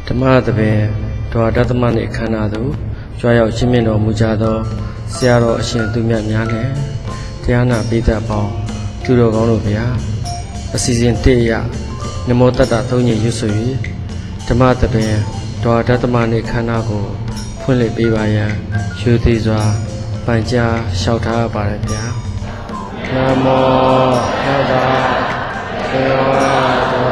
ဓမ္မသဘင်ဒေါ်ဒသမနှင့်ခန္ဓာသို့ကြွားရောက်ချင်းမြင့်တော်မူကြသောဆရာတော်အရှင်သူမြတ်များနှင့်တရားနာပိဋကပေါင်းသူတော်ကောင်းတို့ဗျာအစီအစဉ်တည့်ရနမောတတ္တသုံးညရွတ်ဆို၍ဓမ္မသဘင်ဒေါ်ဒသမနှင့်ခန္ဓာကိုဖွင့်လှစ်ပေးပါရန်ယူသည်စွာပန်ကြားလျှောက်ထားပါတယ်ဗျာနမောတတ္တဘဂဝတော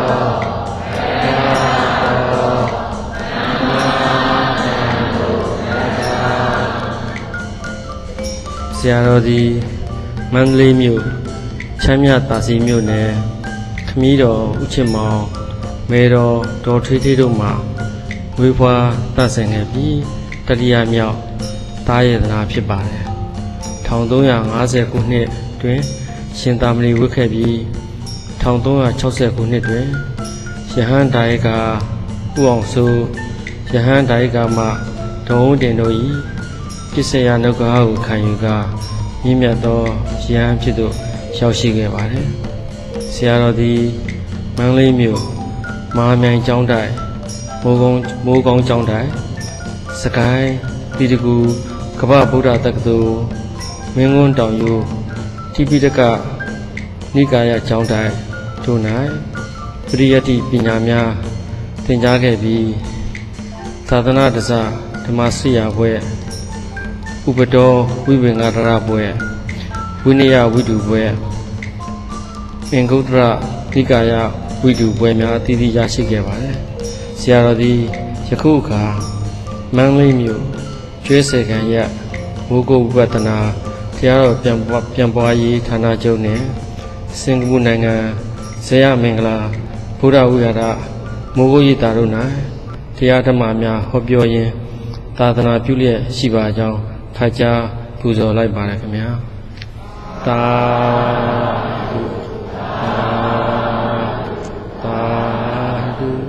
ဆရာတော်ဒီမန္တလေးမြို့ချမ်းမြသာစီမြို့နယ်ခမည်းတော်ဦးချစ်မောင်မေတော်ဒေါ်ထွေးထွေးတို့မှဝေဖွာတတ်ဆင်ခဲ့ပြီးတတိယမြောက်သားရတနာဖြစ်ပါတယ်1350ခုနှစ်တွင်ရှင်သာမဏေဝတ်ခဲ့ပြီး1360ခုနှစ်တွင်ယဟန်ဒါယကဥအောင်စိုးယဟန်ဒါယကမှဒုံတင်တို့၏ပစ္စယနုဂါကိုခံယူကာမြင့်မြတ်သောယဟန်ဖြစ်သို့ရောက်ရှိခဲ့ပါတယ်ဆရာတော်သည်မန္တလေးမြို့မဟာမြိုင်ကျောင်းတိုက်မိုးကောင်းကျောင်းတိုက်စကိုင်းပြည်တကူကမ္ဘာဗုဒ္ဓတက္ကသိုလ်မင်းကွန်းတောင်ရိုးတိပိဋကနိကာယကျောင်းတိုက်တို့၌ပရိယတ္တိပညာများသင်ကြားခဲ့ပြီးသာသနာ့တစဓမ္မစရိယာဘွဲ့ဥပဒောဝိပင်္ဂဒရဘွဲ့ဝိနည်းဝိတုဘွဲ့အင်္ဂုတ္တရနိကာယဝိတုဘွဲ့များအသီးသီးရရှိခဲ့ပါတယ်ဆရာတော်သည်ယခုအခါမန္တလေးမြို့ကျွဲစေခံရမိုးကုတ်ဝိပဿနာတရားတော်ပြန်ပွားရေးဌာနချုပ်နှင့်စင်ကာပူနိုင်ငံဇေယမင်္ဂလာဘုရားဝိဟာရမိုးကုတ်ရိပ်သာတို့၌တရားဓမ္မများဟောပြောရင်းသာသနာပြုလျက်ရှိပါကြောင်းဖတ်ကြားပူဇော်လိုက်ပါတယ်ခင်ဗျာသာဓုသာဓု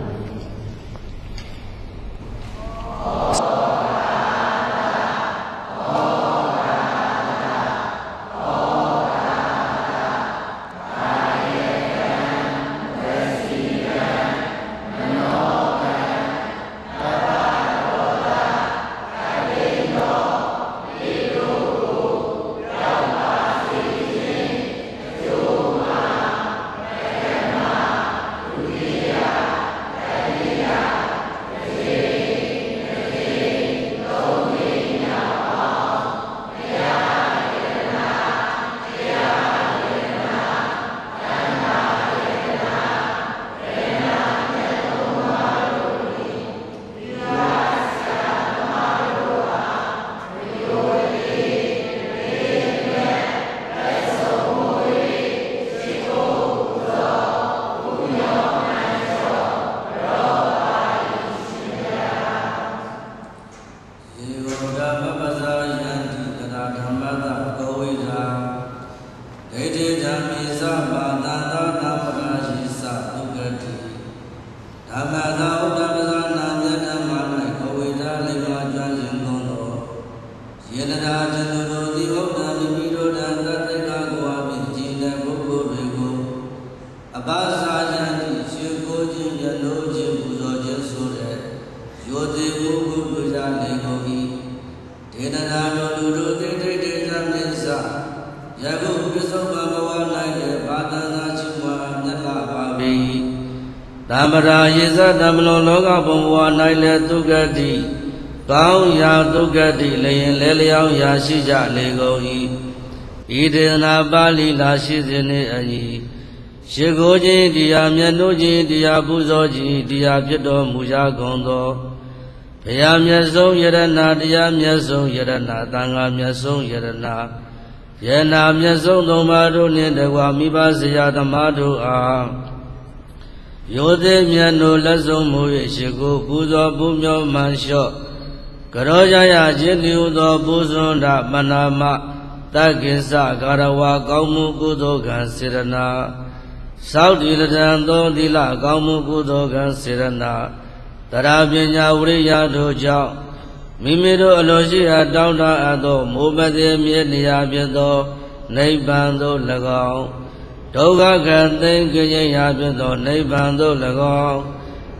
သမရာယေဇတမလွန်လောကဘုံဘဝ၌လည်းဒုက္ခတိကောင်းရာဒုက္ခတိလည်းလဲလျောင်းရာရှိကြလေကုန်၏ဤဒေသနာပါဠိလာရှိစဉ်နှင့်အညီရှိခိုးခြင်းတရားမြတ်နိုးခြင်းတရားပူဇော်ခြင်းတရားဖြစ်တော်မူရာကုန်သောဘုရားမြတ်ဆုံးယရဏတရားမြတ်ဆုံးယရဏသံဃာမြတ်ဆုံးယရဏယနာမြတ်ဆုံးသုံးပါးတို့နှင့်တကွမိဘဆရာသမားတို့အားယောသေးမြတ်တို့လက်ဆုံးမူ၍ရှိကိုပူဇော်ပူမြော်မှန်လျှော့ကရောကြရခြင်းတိဟုသောပူဇွန်ဒမနာမတက္ကိစ္စကာရဝါကောင်းမှုကုသိုလ်ကံစေရနာသောက်တိရတံသောသီလကောင်းမှုကုသိုလ်ကံစေရနာတရားပညာဝိရိယတို့ကြောင့်မိမိတို့အလိုရှိရာတောင်းတအပ်သောမိုးမသည်မြေနေရာဖြစ်သောနိဗ္ဗာန်သို့၎င်းဒုက္ခကသိင်္ဂရိယာဖြစ်သောနိဗ္ဗာန်သို့၎င်း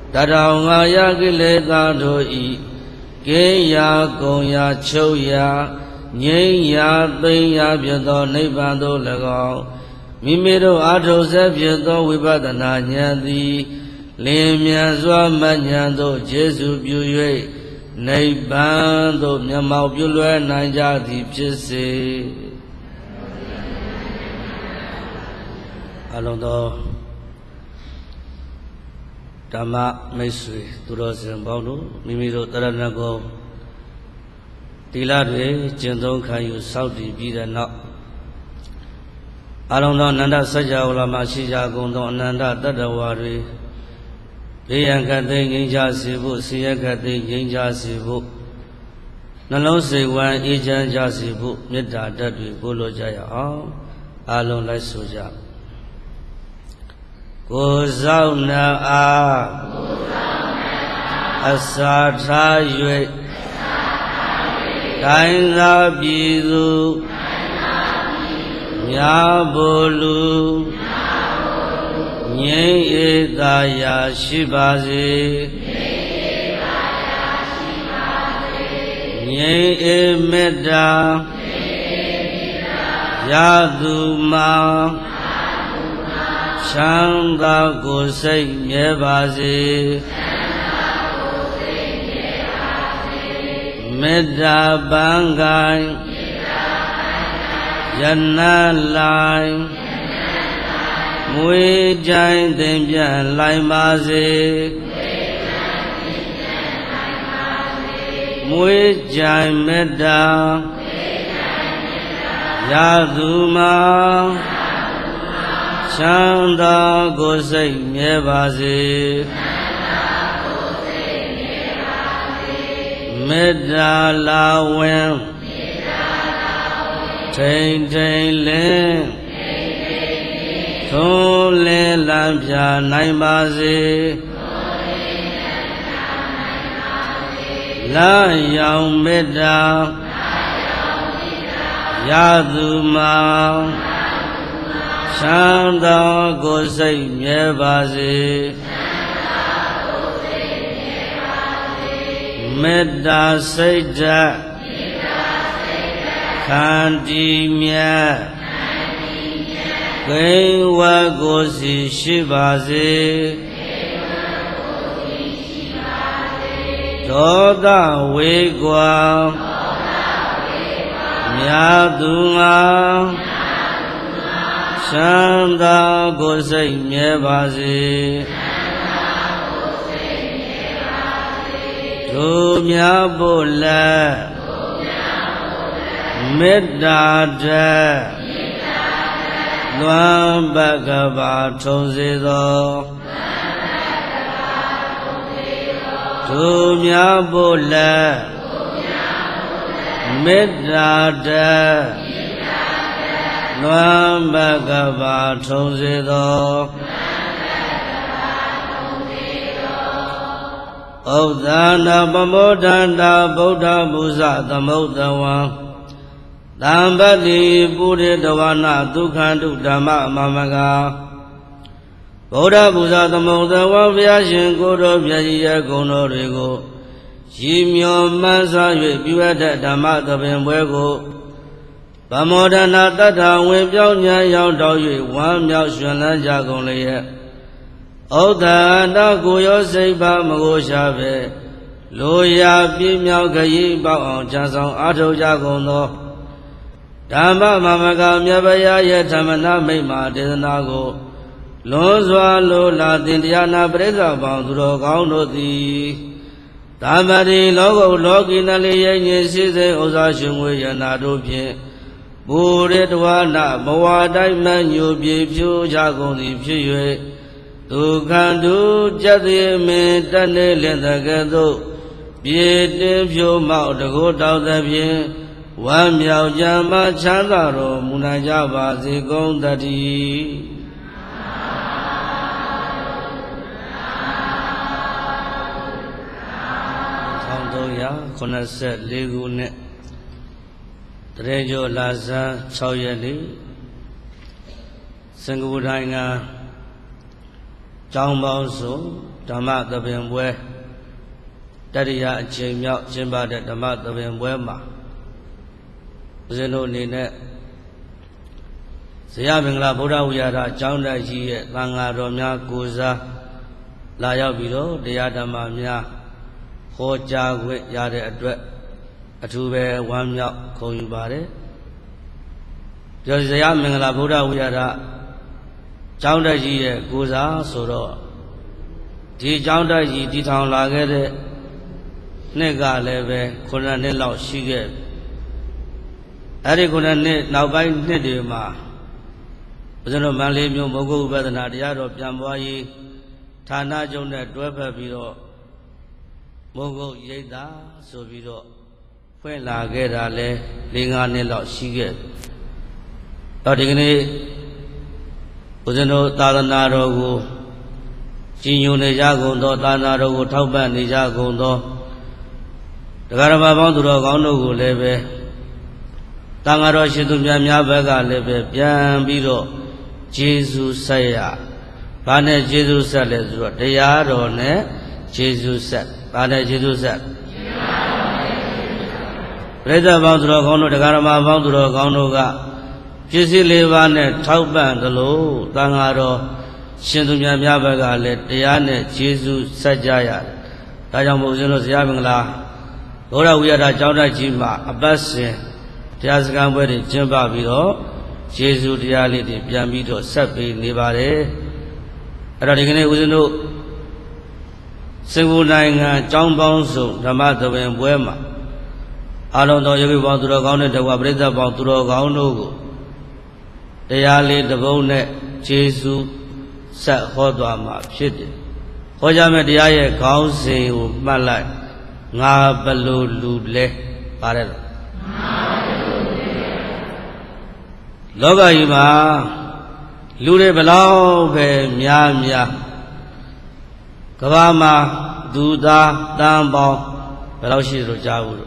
Tadangaya Gileta Doi Geya Goya Choya Nyaya Daya Byato Nibando Lago Mimiro Ato Sebyato Vipatana Nyati Limya Swamanyando Jesu Pyue Nibando Myamau Pyulwe Nanjati Pise Alondo Dhamma Maisri Turosin Bono Mimiro Taranago Tilade Jendong Kayu Saudi Bidana Alondo Nanda Saja Ulama Shija Gondo Nanda Tadawari Yankate Ninja Sibu Siakate Ninja Sibu Nalose Wan Ejan Jasibu Nida Dadwi Bolo Jaya Alon Lai Soja Gozauna Asata Yue Kaina Bidu Nyabolu Nye Daya Shibazi Nye Meda Yaduma Chanda Gosei Nyebazi Meda Bangai Yanalai Mui Jain Dembyan Laimazi Mui Jain Meda Yaduma Chanda Gosei Nyebazi Meda Lawen Tain Tain Lin Thon Lin Lampya Naimazi La Yang Meda Yaduma Chanda Gosei Nyebazi Meda Seja Kandi Mya Gaiwa Gosi Shibazi Doda Wegwa Myadunga Chanda Gosei Nyebazi Dumya Bola Medada Luan Bhagava Tonzido Dumya Bola Medada Luan Bhagava Tonzido Odana Pamodanda Buddha Buza Tamodawan Dambati Buddha Dawana Dukhandu Dhamma Mamaga Buddha Buza Tamodawan Vyashin Guru Vyaya Gono Rego Jimyo Mansa Yue Biwada Dhamma Tabin Wego Pamodana Tata Wimpyo Nya Yao Dao Yue Wan Myao Xuan Lan Jia Gong Liye Odana Goyo Seipa Mago Shabe Loya Pi Myao Gayi Bao Ang Chansang Ato Jia Gong Do Dhamma Mamaga Myabaya Ye Dhamana Meima Dedana Go Lonswa Lola Dindiyana Presa Bang Duro Gaung Do Di Dhamari Logo Logi Nali Ye Nye Sise Osa Shungwe Yana Do Pye Bure Dwana Mawa Dai Man Yu Pye Pyu Jia Gong Di Pye Yue Dukhandu Jati Me Tane Lenda Gado Pye Tin Pyo Mao Dago Dao Da Pye Wan Myao Jama Chanda Ro Muna Jaba Zi Gong Dati Thangdoya Khonaset Legu Ne Trejo Lasa Chauyali Singapore Nga Chong Bao Su Dhamma the Bimwe, Daria Jimya Jimba the Dhamma the Bimwema. Zeno Nine Sayamingla Buddha Uyara, Chanda Ji, Langa Romya, Guza, Laya Bido, Diadama Mia, Hoja, Yade Adret, Atube, Wamya, Koyubare. Sayamingla Buddha Uyara, Chanda Ji, Guza, Soro. Di Chanda Ji, Di Town Lagere, Nega Leve, Konanella Shige. Arikuna now by Nedima. Zeno Malim, Mogo, Badana, Yaro, Yamwai, Tana Jona, Dwepa Biro, Mogo, Yeda, Sobiro, Fuela Gera Le, Linganella Shige. Odigni Uzeno Talanaro, Jinune Jagondo, Tanaro, Tauban, Nijagondo, the Garama Banduro, Gondo, Leve. Tangaro Shitumya Baga Lebe, Pian Biro, Jesus Saya, Pane Jesus Sales, Deyaro Ne, Jesus said, Pane Jesus said. Reda Bandro Gono, the Garama Bandro Gonoga, Jisi Levane, Tauban, the Low, Tangaro, Shitumya Baga Le, Deyane, Jesus Sajaya, Tayamuzino Yamingla, Ora we are a Jona Jima, a basin. Tiasgan wedding, Jimba Bido, Jesu reality, Piamido, Sapi, Nibare, Radigane Uzino, Single Nine, John Bonso, Damato and Buema. I don't know if you want to go on the Wabrita about to go on Nogo. They are laid the bone, Jesu, Sat Hodama, Shitty. Hojame Diaye, Council, Malay, Nabalu, Lule, Parel. Loga Ima Lure Belau Be Mia Kavama Duda Dambao Belaushi Jawu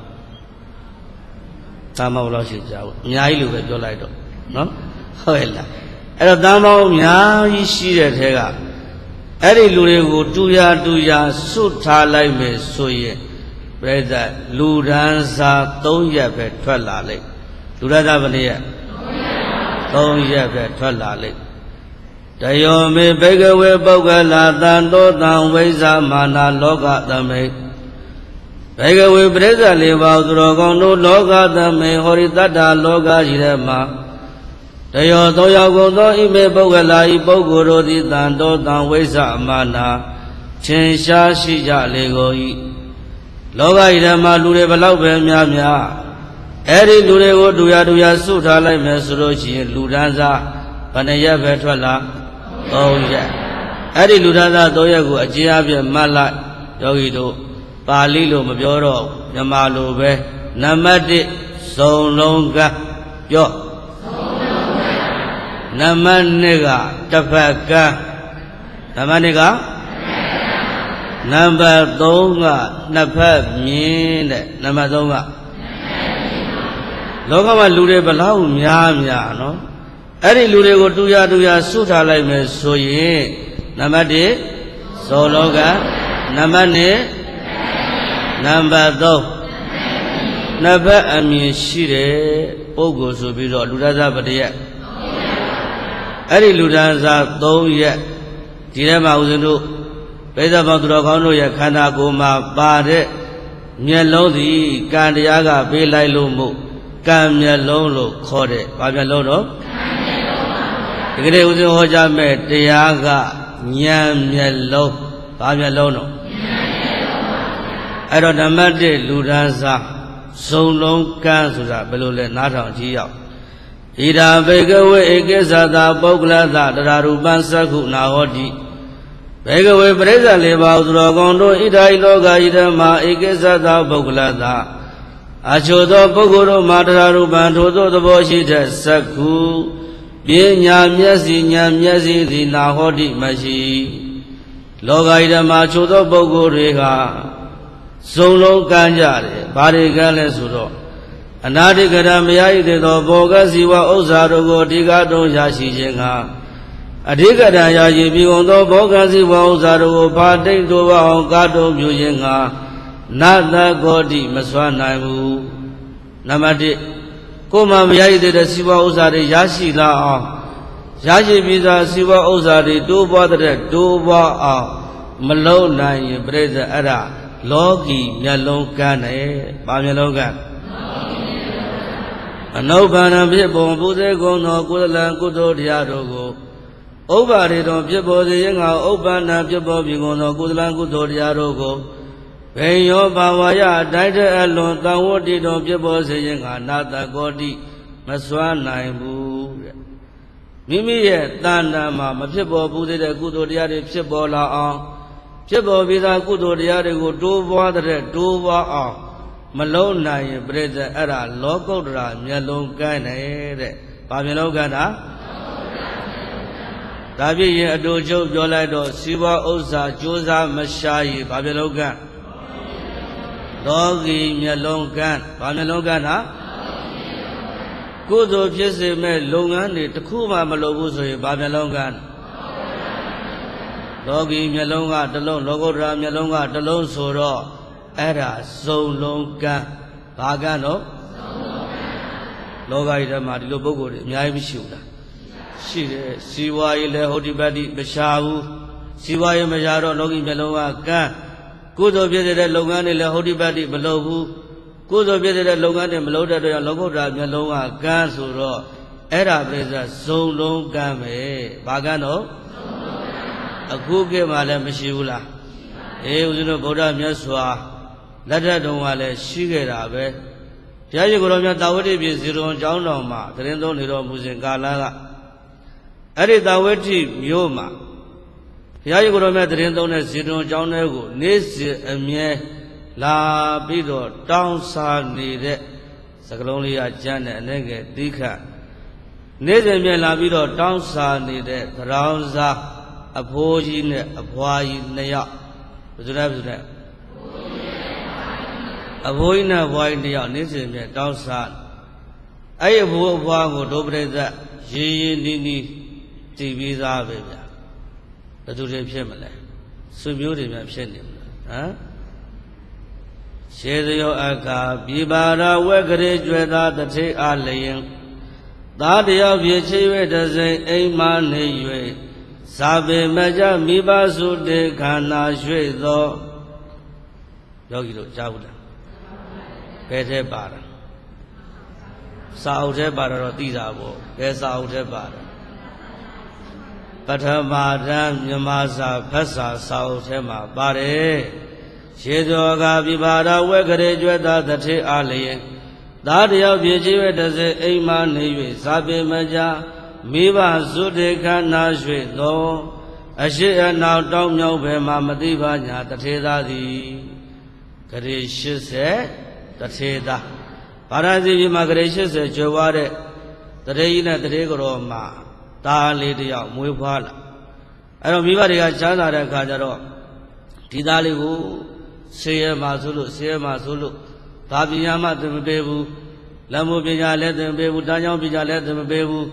Tama Belaushi Jawu Nyailu Jolaido no Hoella Ero Dambao Mia Ishi Tega Eri Lure Duya Suta Laime Soye Brother Ludanza Toya Betwella Lake Ludada Vania Don't yet Twella Lake. Dayomi Begaway Bogala Dando Down Weza Mana Loga the May. Begaway Breza Liva Drogono Loga the May Horitata Loga Jirema. Dayo Doyago Ime Bogala Ibogoro di Dando Down Weza Mana. Chinsha Shija Legoi. Loga Irema Lure Balaube Mia. Eri Lurego Duya Suta like Mesrochi, Ludanza, Panaya Vetrala, oh yeah. Eri Ludanza Doyago, Ajiabia Mala, Yogido, Palilo Mabioro, Yamalo Be, Namadi, So Longa, Yo Namanega, Tapaka, Namanega, Number Donga, Napa, Mine, Namadonga. Logama Lure Balau Mia, no? Eri Lure go Duya Suta like me so ye Namadi Sologa Namane Number Do Naba Ami Shire Ogo Subido Ludaza Badia Eri Ludanza Do yet Direma Uzinu Beda Bandrogono Yakana Goma Bade Mielodi Gandiaga Belailumu Camia Lolo Code, Pamia Lolo. The great Hojame, Diaga, Nyam Lo, Pamia Lono. I don't imagine Ludanza, so long cancer, below the Nata Gia. Ida Begaway Egesa, Bogla, the Raruban Saku, Naodi. Begaway Breza Leva, Drogondo, Ida Loga, Ida Ma Egesa, Bogla. Achodo Bogoro Madaru Bandodo the Boshita Saku Binya Miasi the Nahodi Mashi Logaida Machodo Bogorega Solo Ganjare Barigale Suro Anadi Gadamia de Boga Ziwa Ozarogo Digado Yashi Jenga Adhikara yaji bigondo bogasi wauzaru pati tuwa onkato byujinga nata godi maswanaimu namadi kuma miyayide siwa uzari yashi la yashi biza siwa uzari tuwa dre tuwa malo nayi breza ara logi myalongkane pa myalongkan Anobana Bibo Bude Gono Kulan Kudo Diadogo Obarido Bibo the Yanga Obana Bibo Bigono Kulan Kudo Diadogo Peyo Bawaya died alone Tawodido Bibo saying Nata Godi Maswana Ibu Mimi Tanda Mama Bibo Bude the Kudo Diadi Pibola on Pibo Vida Kudo Diadigo do water do wa Malona brother era local dra myalong kane pa myalong kana da phit yin ado chou pyo lai do siwaဥစ္စာ josa masha yi pa myalong kan logi myalong kan pa myalong kan ha kudo phit se me longan ni takku ma malo bu so yin pa myalong kan logi myalong ka talong local dra myalong ka talong so ro Era zone long can Bagano Logai Madilo Bogo, Miami Shuda. She why le Hodibadi Beshavu, see why Majaro Logi Meloa can. Good of the Logani le Hodibadi below. Good of the Logani Meloda Logo Meloa can so Era Breza zone long game Bagano a good game Madame Mishula. Eh, was in a Boda Miaswa. Lada don't wale shigera be. Jaji Goromia Dawati be zero down on ma, the Rendo Nido Musingala. Eri Dawati Mioma. Jaji Goromia the Rendo zero down ego, Nisi a mere la bido, down san needed. Sagalonia Janet and Nege Dika. Nisi me la bido, down san needed, the rounds a poji, a boy nea. A boy in a boy near Nissim down sun. I have one who dobre ye nini TV Zabia. The two Pemele. So beautiful and sending. Say the Yoaka, Bibara, Wegare, Jueda, the Tay are laying. That the Yavichi does a man, Nayue. Sabe Maja, Miba Sude, Kana, Shwedo. Yogi Jauda. Pete Bara Saute Bara Tizabo, Saute Bara Patamada, Yamasa, Pesa, Sautema, Bare Shedoga, Vibara, Wegare, Jueda, the Te Ali. That Yavichi does a man, Navy, Sabe Maja, Miva Sude Kana Shwedo. A share now don't know where Mamadiva, the Teda the Gracious the Teda. Parazi Magracious, Jaware, the Reina, the Regoroma, Ta Lady of Muvala. I don't remember the Chana Kajaro, Tidalibu, Sea Masulu, Tabiyama, the Bebu, Lamubina, let them bebu, Daniel Bija, let them bebu.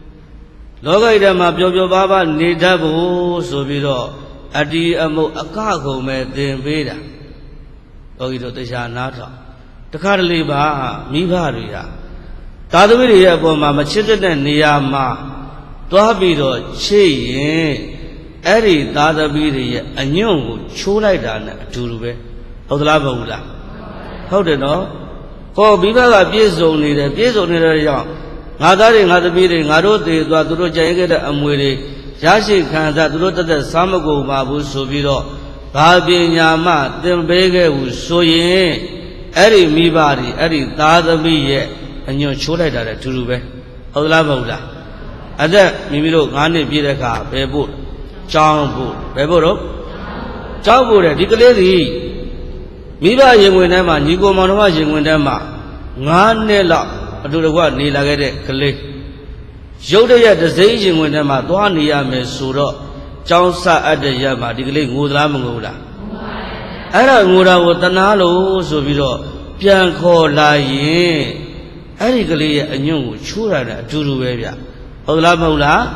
Loga ma Biobo Baba, Nidabu, Sobido, Adi Amo, Akago, made them Veda. Ogito Tishanata. The Carliba, Mivaria. Tadaviria Boma, Machita Niyama, Tohabido, Che, Eri, Tadaviria, and young, Chulaidan, Turube, Odlabuda. How do you know? For Biva, Piezo needed, Piezo needed young. Nadari, Nadabiri, Narote, Duro Jagger, Amuri, Yashi Kanda, Durota, Samago, Mabu, Sobido, Babi Yama, then Bege, Soye. Eri Mibari, Eri Tadabi, and your Chulada Turube, Olabuda. Other Mimiro, Gani Biraka, Bebu, Chambu, Beboro, Chambu, Dicoledi Miba Yinwinema, Nigo Manova Yinwinema, Ganela, do the one Nilagade, Kale. Joda the Zaging Winema, Duania Mesuro, Johnsa at the Yama, Digli Mudlamuda. Era Muda with Tanalo, Sobido, Pianco Lai, Erically, a new Chura, Juruavia. Olamula,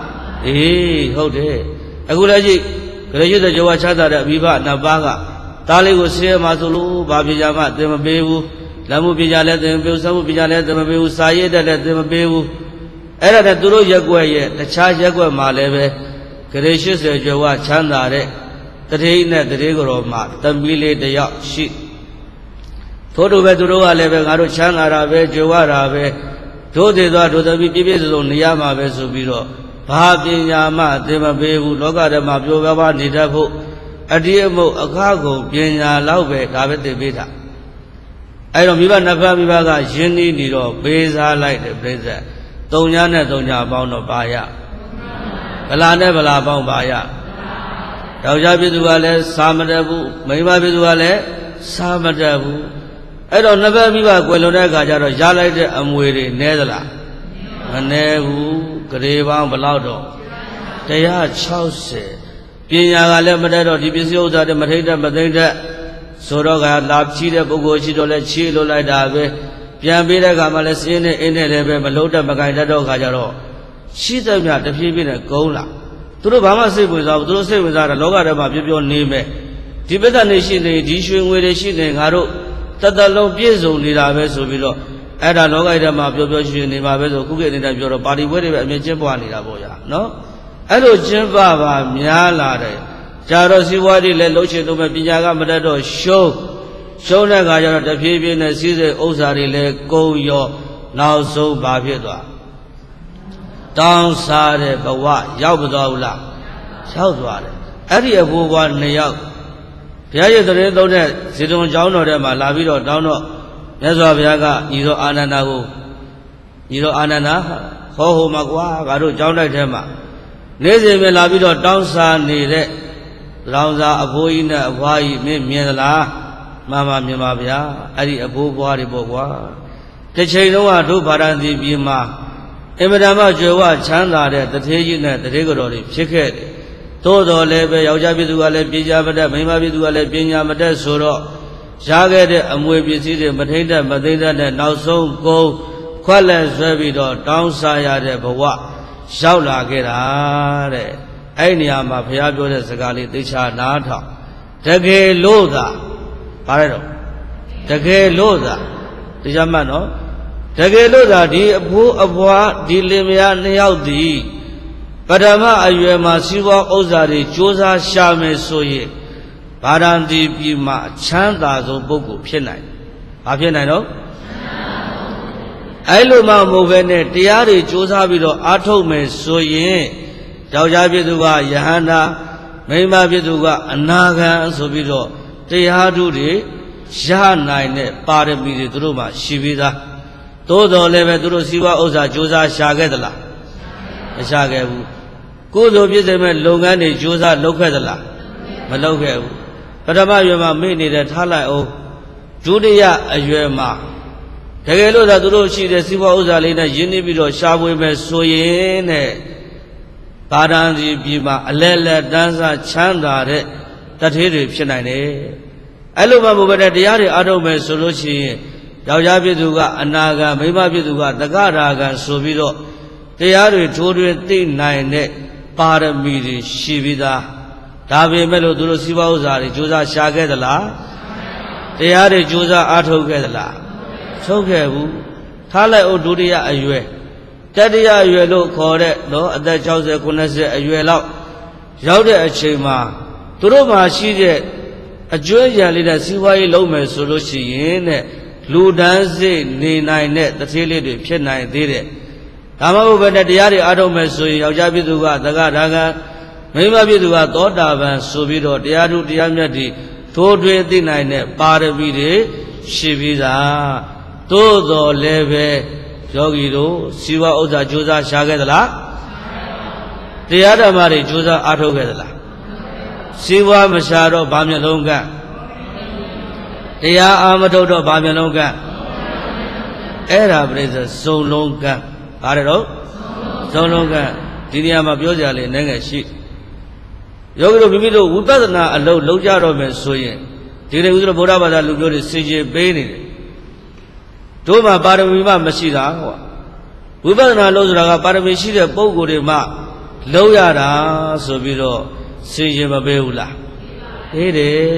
ဟုတ်တယ်အခုလည်းကြည့်ဂရေရွတ်တဲ့ကြွားချတာတဲ့အမိဘနှစ်ပါးကသားလေးကိုဆင်းရဲမှဆိုလို့ဘာပညာမှသင်မပေးဘူးလက်မှုပညာလည်းသင်မပေးဘူးစမှုပညာလည်းသင်မပေးဘူးစာရေးတတ်လည်းသင်မပေးဘူးအဲ့ဒါနဲ့သူတို့ရက်ွက်ရဲ့တခြားရက်ွက်မှာလည်းပဲဂရေ80ကျော်ဝချမ်းသာတဲ့တတိနဲ့တတိကတော်မှာသမီးလေးတယောက်ရှိထို့တူပဲသူတို့ကလည်းပဲငါတို့ချမ်းသာတာပဲကြွယ်ဝတာပဲတို့သေးသွားတို့သမီးပြည့်ပြည့်စုံစုံနေရမှာပဲဆိုပြီးတော့ဘာပညာမှသင်မပေးဘူးလောကဓမ္မပျော်ပါးပါးနေတတ်ဖို့အတိအမုတ်အခါကုန်ပညာလောက်ပဲဒါပဲသင်ပေးတာအဲ့တော့မိဘနှစ်ဖက်မိဘကယဉ်နီးနေတော့ပေးစားလိုက်တယ်ပြိဿ၃ညနဲ့၃ညပေါင်းတော့ပါရဗလာနဲ့ဗလာပေါင်းပါရယောက်ျားပြည်သူကလည်းစာမတတ်ဘူးမိန်းမပြည်သူကလည်းစာမတတ်ဘူးအဲ့တော့နှစ်ဖက်မိဘကွယ်လွန်တဲ့အခါကျတော့ရလိုက်တဲ့အမွေတွေနည်းသလားမနည်းဘူးဂရေပေါင်းဘယ်လောက်တော့160ပညာကလည်းမတတ်တော့ဒီပစ္စည်းဥစ္စာတွေမထိတ်တတ်မသိမ့်တတ်ဆိုတော့ကလာချီးတဲ့ပုဂ္ဂိုလ်ရှိတော့လဲချီးလို့လိုက်တာပဲပြန်ပေးတဲ့အခါမှလည်းစင်းနဲ့အင်းနဲ့လည်းပဲမလုံးတတ်မကင်တတ်တော့ခါကျတော့ရှိသမျှတဖြည်းဖြည်းနဲ့ကုန်းလာသူတို့ဘာမှစိတ်ဝင်စားဘူးသူတို့စိတ်ဝင်စားတာလောကထဲမှာပြောပြောနေမယ်ဒီပိဿနေရှိနေဒီရွှေငွေတွေရှိနေငါတို့တသက်လုံးပြည့်စုံနေတာပဲဆိုပြီးတော့အဲ့ဒါလောကထဲမှာပြောပြောရွှေနေမှာပဲဆိုခုခေတ်နေတဲ့ပြောတော့ပါတီပွဲတွေပဲအမြင်ကျင်းပွားနေတာပေါ့ဗျာနော်အဲ့လိုကျင်းပပါများလာတယ်ကြာတော့စီးပွားတွေလည်းလှုပ်ရှင်လို့ပဲပညာကမတတ်တော့ရှုံးတဲ့အခါကျတော့တဖြည်းဖြည်းနဲ့စီးစိမ်ဥစ္စာတွေလည်းကုန်ရောနောက်ဆုံးဘာဖြစ်သွားတောင်းစားတဲ့ဘဝရောက်မသွားဘူးလားရောက်သွားတယ်အဲ့ဒီအဖိုးဘွား2ယောက်ဘုရားရဲ့သတင်းသုံးတဲ့ဇေတဝန်ကျောင်းတော်ထဲမှာလာပြီးတော့တောင်းတော့မြတ်စွာဘုရားကညီတော်အာနန္ဒာကိုညီတော်အာနန္ဒာဟောဟိုမှာကွာငါတို့ကျောင်းတိုက်ထဲမှာနေ့စဉ်ပဲလာပြီးတော့တောင်းစားနေတဲ့လောင်စာအဖိုးကြီးနဲ့အဖွားကြီးမင်းမြင်သလားမှန်ပါမြင်ပါဗျာအဲ့ဒီအဖိုးဘွားတွေပေါ့ကွာတစ်ချိန်လုံးကတို့ဗာရဏသီပြည်မှာအင်မတန်မှကြွယ်ဝချမ်းသာတဲ့တထေးကြီးနဲ့တထေးကတော်တွေဖြစ်ခဲ့တယ်သို့တော်လည်းပဲယောက်ျားပြည်သူကလည်းပညာမတတ်မိန်းမပြည်သူကလည်းပညာမတတ်ဆိုတော့ရခဲ့တဲ့အမွေပစ္စည်းတွေမထိမ့်တတ်မသိမ့်တတ်တဲ့နောက်ဆုံးကုန်ခွက်လက်ဆွဲပြီးတော့တောင်းစားရတဲ့ဘဝရောက်လာခဲ့တာတဲ့အဲ့နေရာမှာဘုရားပြောတဲ့စကားလေးသိချာနားထောင်တကယ်လို့သာဘာလဲတော့တကယ်လို့သာတရားမှတ်နော်တကယ်လို့သာဒီအဖိုးအဖွားဒီလင်မယား2ယောက်သည်ပထမအရွယ်မှာစီးပွားဥစ္စာတွေစ조사ရှာမယ်ဆိုရင်ဗာရဏသီပြည်မှာချမ်းသာဆုံးပုဂ္ဂိုလ်ဖြစ်နိုင်ဘာဖြစ်နိုင်တော့အဲ့လိုမှမဟုတ်ဘဲနဲ့တရားတွေစ조사ပြီးတော့အားထုတ်မယ်ဆိုရင်ယောက်ျားပြည်သူကယဟန္တာမိန်းမပြည်သူကအနာဂံဆိုပြီးတော့တရားဓုတွေရနိုင်တဲ့ပါရမီတွေသူတို့မှာရှိပြီးသားသို့တော်လည်းပဲသူတို့စီးပွားဥစ္စာစ조사ရှာခဲ့သလားမရှာခဲ့ဘူးကိုယ်လိုပြည့်စုံမဲ့လုပ်ငန်းတွေစ조사လုပ်ခဲ့သလားမလုပ်ခဲ့ဘူးပထမအရွယ်မှာမေ့နေတဲ့ထားလိုက်အောင်ဒုတိယအရွယ်မှာတကယ်လို့သာသူတို့ရှိတဲ့စီးပွားဥစ္စာလေးနဲ့ရင်းနှီးပြီးတော့ရှာဖွေမယ်ဆိုရင်တဲ့ပါရဏသီပြည်မှာအလဲလက်တန်းစားချမ်းသာတဲ့တထေးတွေဖြစ်နိုင်တယ်အဲ့လိုမှမဟုတ်ဘဲတရားတွေအားထုတ်မယ်ဆိုလို့ရှိရင်ယောက်ျားပြည်သူကအနာဂံမိန်းမပြည်သူကတက္ကရာဂံဆိုပြီးတော့တရားတွေထိုးထွင်းသိနိုင်တဲ့ပါရမီတွေရှိပြီးသားဒါပေမဲ့လို့သူတို့စီးပွားဥစ္စာတွေစ조사ရှာခဲ့သလားတရားတွေစ조사အားထုတ်ခဲ့သလားထုတ်ခဲ့ဘူးထားလိုက်အောင်ဒုတိယအရွယ်တတိယအရွယ်လို့ခေါ်တဲ့နော်အသက်60 90အရွယ်လောက်ရောက်တဲ့အချိန်မှာသူတို့မှာရှိတဲ့အကျွမ်းရံလေးနဲ့စီးပွားရေးလုပ်မယ်ဆိုလို့ရှိရင်တဲ့လူဒန်းစိတ်နေနိုင်တဲ့တထေးလေးတွေဖြစ်နိုင်သေးတယ်ဒါမှမဟုတ်ဘဲနဲ့တရားတွေအားထုတ်မယ်ဆိုရင်ယောက်ျားပြည်သူကသက္ကရာဂံမိန်းမပြည်သူကသောတာပန်ဆိုပြီးတော့တရားဓုတရားမြတ်တွေထိုးထွင်းသိနိုင်တဲ့ပါရမီတွေရှိပြီးသားသို့တော်လည်းပဲယောဂီတို့စီဝဥစ္စာစ조사ရှာခဲ့သလားတရားဓမ္မတွေစ조사အားထုတ်ခဲ့သလားစီဝမရှာတော့ဘာမျက်လုံးကတရားအာမထုတ်တော့ဘာမျက်လုံးကအဲ့ဒါပြိဿစုံလုံးကဘာလဲတော့စုံလုံးကဒီနေရာမှာပြောကြလေနည်းငယ်ရှိယောဂီတို့မိမိတို့ဝိပဿနာအလုပ်လုပ်ကြတော့မယ်ဆိုရင်ဒီနေ့ဦးဇင်းတို့ဗုဒ္ဓဘာသာလူမျိုးတွေစင်ကြယ်ပေးနေတယ်တို့မှာပါရမီမှမရှိတာဟောဝိပဿနာလို့ဆိုတာကပါရမီရှိတဲ့ပုဂ္ဂိုလ်တွေမှ lâu ya ra so bi ro sin yin ma pe hu la pe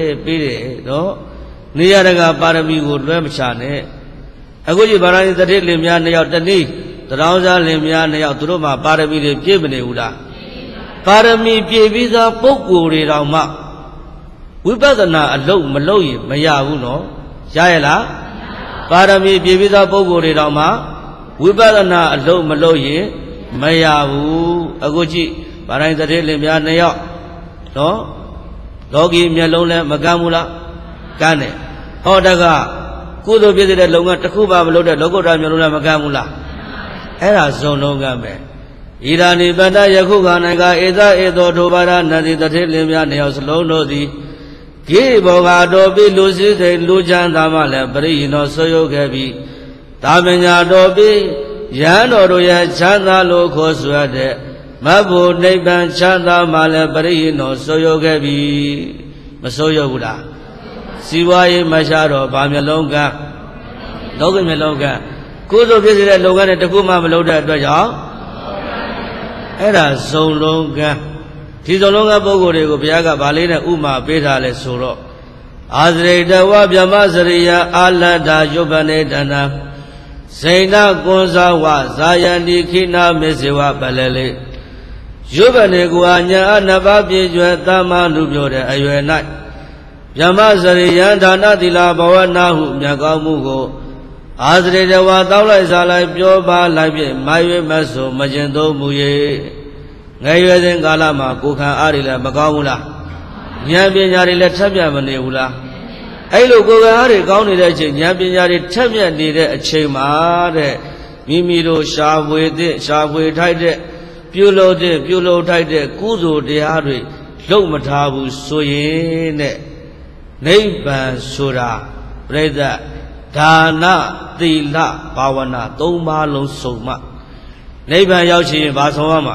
de no ni ya daga parami ko lwe ma cha neအခုကြီးဗာရာဏီတတိလင်များနှစ်ယောက်တနည်းတရောင်းစားလင်များနှစ်ယောက်သူတို့မှာပါရမီတွေပြည့်မနေဘူးလားပါရမီပြည့်ပြီးသားပုဂ္ဂိုလ်တွေတောင်မှဝိပဿနာအလုပ်မလုပ်ရင်မရဘူးနော်ရရဲ့လားပါရမီပြည့်ပြီးသားပုဂ္ဂိုလ်တွေတောင်မှဝိပဿနာအလုပ်မလုပ်ရင်မရဘူးအခုကြီးဗာရာဏီတတိလင်များနှစ်ယောက်နော်လောကီမျက်လုံးလည်းမကမ်းဘူးလားကမ်းတယ်ဟောတကကုသိုလ်ပြည့်တဲ့လုံကတစ်ခုပါမလို့တဲ့လောကုတ္တရာမျိုးလုံးလည်းမကမ်းဘူးလားအဲ့ဒါဇုံလုံးကမယ်ဣဒာနိပတ္တယခုခန္ဓာကဧသဧသောဒုဘာရနတိတထေလင်းများနှစ်ယောက်စလုံးတို့သည်ဂိဘောဂတော်ပြီးလူစည်းစိမ်လူချမ်းသာမှလည်းပရိဟိနောဆွေရုပ်ခဲ့ပြီးတာမညာတော်ပြီးယဟန်တော်တို့ရဲ့ချမ်းသာလို့ခေါ်ဆိုရတဲ့မဘ္ဗုနိဗ္ဗာန်ချမ်းသာမှလည်းပရိဟိနောဆွေရုပ်ခဲ့ပြီးမဆွေရုပ်ဘူးလားစီဝါရေးမရှာတော့ဗာမျက်လုံးကလောကမျက်လုံးကကုသိုလ်ဖြစ်စေတဲ့လုပ်ငန်းနဲ့တခုမှမလုပ်တဲ့အတွက်ကြောင့်အဲ့ဒါဇုံလုံးကဒီဇုံလုံးကပုဂ္ဂိုလ်တွေကိုဘုရားကဗာလေးနဲ့ဥမာပေးထားလဲဆိုတော့အာဇရိတဝဗျမစရိယအာလတ္တာယုပ္ပနေတနာဇိဏကွန်ဇဝဇာယန္တိခိနာမေဇေဝပလလေယုပ္ပနေကိုအညာအနဘပြည့်ကျွယ်သမ္မာလူပြောတဲ့အရွယ်၌ဗျမစရိယဒါနသီလဘဝနာဟုမြတ်ကောင်းမှုကိုအာဇရိတဝါတောက်လိုက်စားလိုက်ပြောပါလိုက်ဖြင့်မရွေမဆိုမကျင်သုံးမူ၍ငယ်ရွယ်စဉ်ကာလမှာကိုခံအားတွေလည်းမကောင်းဘူးလားဉာဏ်ပညာတွေလည်းထက်မြက်မနေဘူးလားအဲ့လိုကိုခံအားတွေကောင်းနေတဲ့အချိန်ဉာဏ်ပညာတွေထက်မြက်နေတဲ့အချိန်မှာတဲ့မိမိတို့ရှားဖွေထိုက်တဲ့ပြုလုပ်ထိုက်တဲ့ကုသိုလ်တရားတွေလုပ်မထားဘူးဆိုရင်တဲ့နိဗ္ဗာန်ဆိုတာပြိဿဒါနသီလဘာဝနာသုံးပါးလုံးစုံမှနိဗ္ဗာန်ရောက်ချင်ရင်ဘာဆုံးရမှာ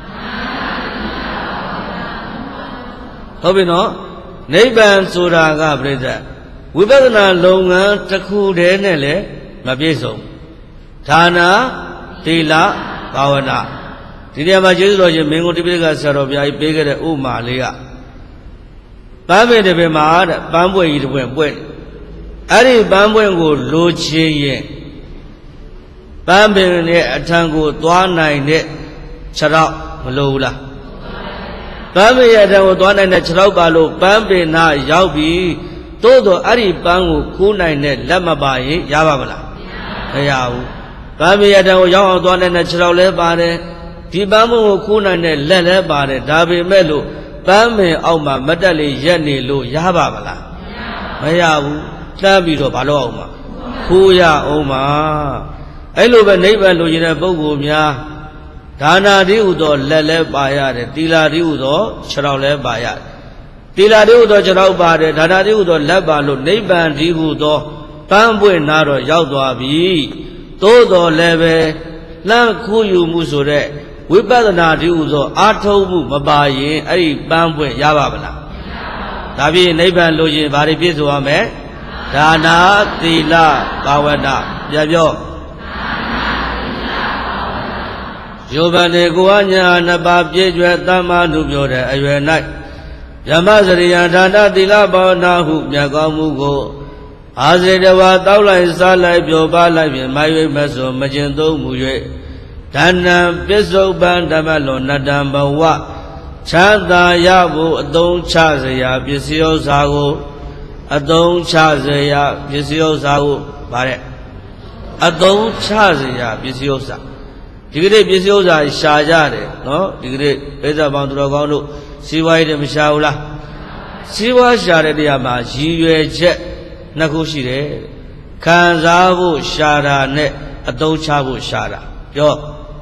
ဟုတ်ပြီနော်နိဗ္ဗာန်ဆိုတာကပြိဿဝိပဿနာလုပ်ငန်းတစ်ခုတည်းနဲ့လည်းမပြည့်စုံဒါနသီလဘာဝနာဒီနေရာမှာကျေးဇူးတော်ရှင်မင်းကိုတိပိဋကဆရာတော်ဘုရားကြီးပေးခဲ့တဲ့ဥမာလေးကပန်းပင်တစ်ပင်မှာတဲ့ပန်းပွင့်ကြီးတစ်ပွင့်ပွင့်အဲ့ဒီပန်းပွင့်ကိုလိုချင်ရင်ပန်းပင်ရဲ့အထံကိုသွားနိုင်တဲ့ခြေထောက်မလိုဘူးလားပန်းပင်ရဲ့အထံကိုသွားနိုင်တဲ့ခြေထောက်ပါလို့ပန်းပင်နာရောက်ပြီသို့တော့အဲ့ဒီပန်းကိုခူးနိုင်တဲ့လက်မပါရင်ရပါမလားမရဘူးပန်းပင်ရဲ့အထံကိုရောက်အောင်သွားနိုင်တဲ့ခြေထောက်လည်းပါတယ်ဒီပန်းပွင့်ကိုခူးနိုင်တဲ့လက်လည်းပါတယ်ဒါပေမဲ့လို့ပန်းပင်အောက်မှာမတက်လေရက်နေလို့ရပါမလားမရဘူးလှမ်းပြီးတော့ဘာလို့အောင်မှာခိုးရအောင်မှာအဲ့လိုပဲနိဗ္ဗာန်လိုချင်တဲ့ပုဂ္ဂိုလ်များဒါနာတိဟုသောလက်လည်းပါရတယ်သီလတိဟုသောခြေထောက်လည်းပါရတယ်သီလတိဟုသောခြေထောက်ပါတယ်ဒါနာတိဟုသောလက်ပါလို့နိဗ္ဗာန်တိဟုသောပန်းပွင့်နာတော့ရောက်သွားပြီသို့တော်လည်းပဲလှမ်းခိုးယူမှုဆိုတဲ့ဝိပဿနာတိဟုသောအာထုံးမှုမပါရင်အဲ့ဒီပန်းပွင့်ရပါမလားဒါဖြင့်နိဗ္ဗာန်လိုချင်ဘာတွေပြည့်စုံရမလဲဒါနာသီလဘာဝနာပြန်ပြောယုပ္ပနေကိုအညာနှစ်ပါးပြည့်ကျွယ်သမ္မာနုပြောတဲ့အရွယ်၌ယမစရိယဒါနသီလဘာဝနာဟုမြတ်ကောင်းမှုကိုအာဇေတဝါတောက်လိုက်စားလိုက်ပြောပါလိုက်ဖြင့်မရွေမဆိုမကျင်သုံးမူ၍ဓဏ္ဏပစ္စုပန်ဓမ္မလွန်နတ္တံဘဝချမ်းသာရဖို့အသုံးချစရာပစ္စည်းဥစ္စာကိုအသုံးချစရာပစ္စည်းဥစ္စာကိုဗါတဲ့အသုံးချစရာပစ္စည်းဥစ္စာဒီကနေ့ပစ္စည်းဥစ္စာရှာကြတယ်နော်ဒီကနေ့ပိဿပေါင်းသူတော်ကောင်းတို့စီးပွားရေးတွေမရှာဘူးလားစီးပွားရှာတဲ့နေရာမှာရည်ရွယ်ချက်နှစ်ခုရှိတယ်ခံစားဖို့ရှာတာနဲ့အသုံးချဖို့ရှာတာပြော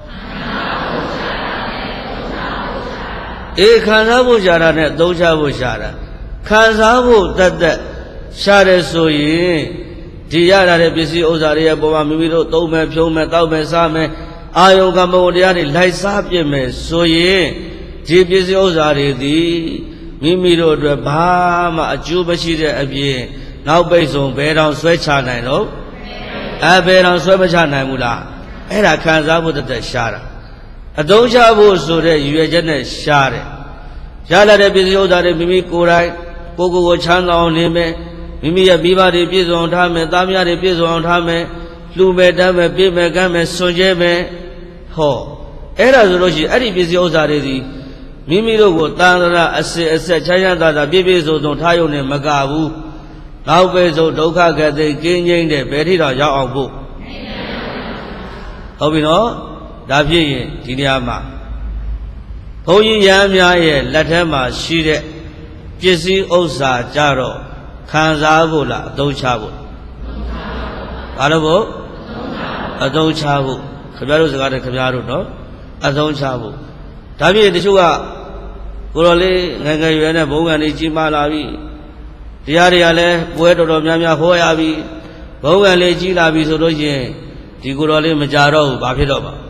ခံစားဖို့ရှာတာနဲ့အသုံးချဖို့ရှာတာခံစားဖို့တတ်ရှာတယ်ဆိုရင်ဒီရတာတဲ့ပစ္စည်းဥစ္စာတွေရဲ့ပုံမှာမိမိတို့သုံးမယ်ဖြုံးမယ်တောက်မယ်စားမယ်အာယုကမ္မဝတရားတွေလိုက်စားပြစ်မယ်ဆိုရင်ဒီပစ္စည်းဥစ္စာတွေသည်မိမိတို့အတွက်ဘာမှအကျိုးမရှိတဲ့အပြင်နောက်ပိတ်ဆုံးဘယ်တော့ဆွဲချနိုင်တော့ဘယ်တော့ဆွဲမချနိုင်ဘူးလားအဲ့ဒါခံစားဖို့တတ်ရှာတာအသုံးချဖို့ဆိုတဲ့ရည်ရွယ်ချက်နဲ့ရှားတယ်ရလာတဲ့ပစ္စည်းဥစ္စာတွေမိမိကိုယ်တိုင်ကိုချမ်းသာအောင်နေမယ်မိမိရဲ့မိဘတွေပြည့်စုံအောင်ထားမယ်သားမယားတွေပြည့်စုံအောင်ထားမယ်လှူမယ်တမ်းမယ်ပြည့်မယ်ကမ်းမယ်စွန့်ကြဲမယ်ဟောအဲ့ဒါဆိုလို့ရှိရင်အဲ့ဒီပစ္စည်းဥစ္စာတွေဒီမိမိတို့ကိုတန်ត្រာအစစ်အဆက်ချမ်းသာသာပြည့်ပြည့်စုံစုံထားရုံနဲ့မကဘူးနောက်ပဲဆိုဒုက္ခကတိကင်းငြိမ်းတဲ့ဘယ်ထိတော့ရောက်အောင်ဖို့ဟုတ်ပြီနော်ဒါဖြစ်ရင်ဒီနေရာမှာဘုန်းကြီးရဟန်းများရဲ့လက်ထဲမှာရှိတဲ့ပစ္စည်းဥစ္စာကြတော့ခံစားဖို့လားအသုံးချဖို့ဘာလို့ဖို့အသုံးချဖို့ခင်ဗျားတို့စကားတဲ့ခင်ဗျားတို့နော်အသုံးချဖို့ဒါဖြစ်ရင်တချို့ကကိုတော်လေးငယ်ငယ်ရွယ်နဲ့ဘုံကန်လေးကြီးမားလာပြီတရားတွေကလည်းပွဲတော်တော်များများဟောရပြီဘုံကန်လေးကြီးလာပြီဆိုလို့ရှိရင်ဒီကိုတော်လေးမကြတော့ဘူးဘာဖြစ်တော့မှာ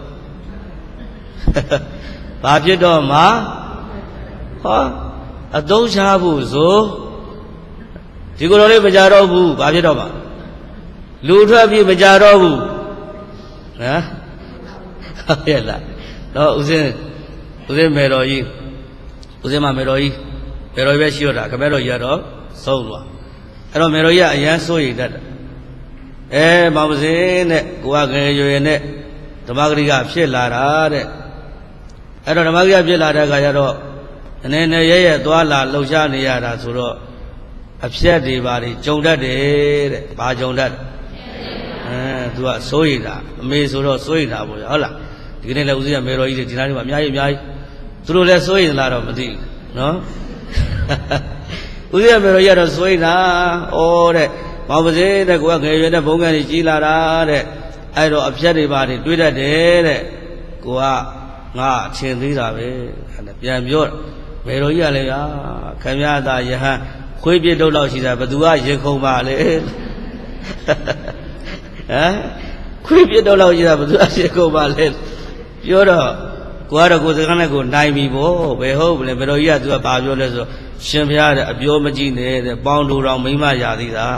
ဘာဖြစ်တော့မှာဟောအသုံးချဖို့ဆိုဒီကိုယ်တော်လေးမကြတော့ဘူးဘာဖြစ်တော့မှာလူထွက်ပြီးမကြတော့ဘူးဟမ်ဟုတ်ရဲ့လားတော့ဦးစင်းမေတော်ကြီးဦးစင်းမမေတော်ကြီးပဲရှိတော့တာခမဲတော်ကြီးကတော့ဆုံးသွားအဲ့တော့မေတော်ကြီးကအရန်စိုးရိမ်တတ်တယ်မောင်ပစင်းနဲ့ကိုကငယ်ရွယ်နဲ့ဓမ္မဂရိကဖြစ်လာတာတဲ့အဲ့တော့ဓမ္မဂရိကဖြစ်လာတဲ့အခါကျတော့အနေနဲ့ရဲသွားလာလှုပ်ရှားနေရတာဆိုတော့အဖြတ်တွေပါတွေကြုံတတ်တယ်တဲ့ဘာကြုံတတ်သူကစိုးရိမ်တာအမေဆိုတော့စိုးရိမ်တာပေါ့ဟုတ်လားဒီကနေ့လည်းဦးဇင်းကမေတော်ကြီးတွေဒီနားလေးမှာအများကြီးသူတို့လည်းစိုးရိမ်လားတော့မသိဘူးနော်ဦးဇင်းကမေတော်ကြီးကတော့စိုးရိမ်တာဩတဲ့မောင်ပါစေတဲ့ကိုကငယ်ရွယ်တဲ့ဘုံကန်ကြီးကြီးလာတာတဲ့အဲ့တော့အဖြတ်တွေပါတွေတွေးတတ်တယ်တဲ့ကိုကငါအချင်းသေးတာပဲပြန်ပြောမေတော်ကြီးကလည်းဗျာခင်ဗျားသာယဟန်ခွေးပြစ်တော့လောက်ရှိတာဘသူကရင်ခုန်ပါလေဟမ်ခွေးပြစ်တော့လောက်ရှိတာဘသူကရင်ခုန်ပါလေပြောတော့ကိုကတော့ကိုယ်စကားနဲ့ကိုနိုင်ပြီဗောဘယ်ဟုတ်မလဲမေတော်ကြီးကသူကဘာပြောလဲဆိုရှင်ဖျားတဲ့အပြောမကြည့်နဲ့တဲ့ပေါင်းတူတော်မိမရသေးတာ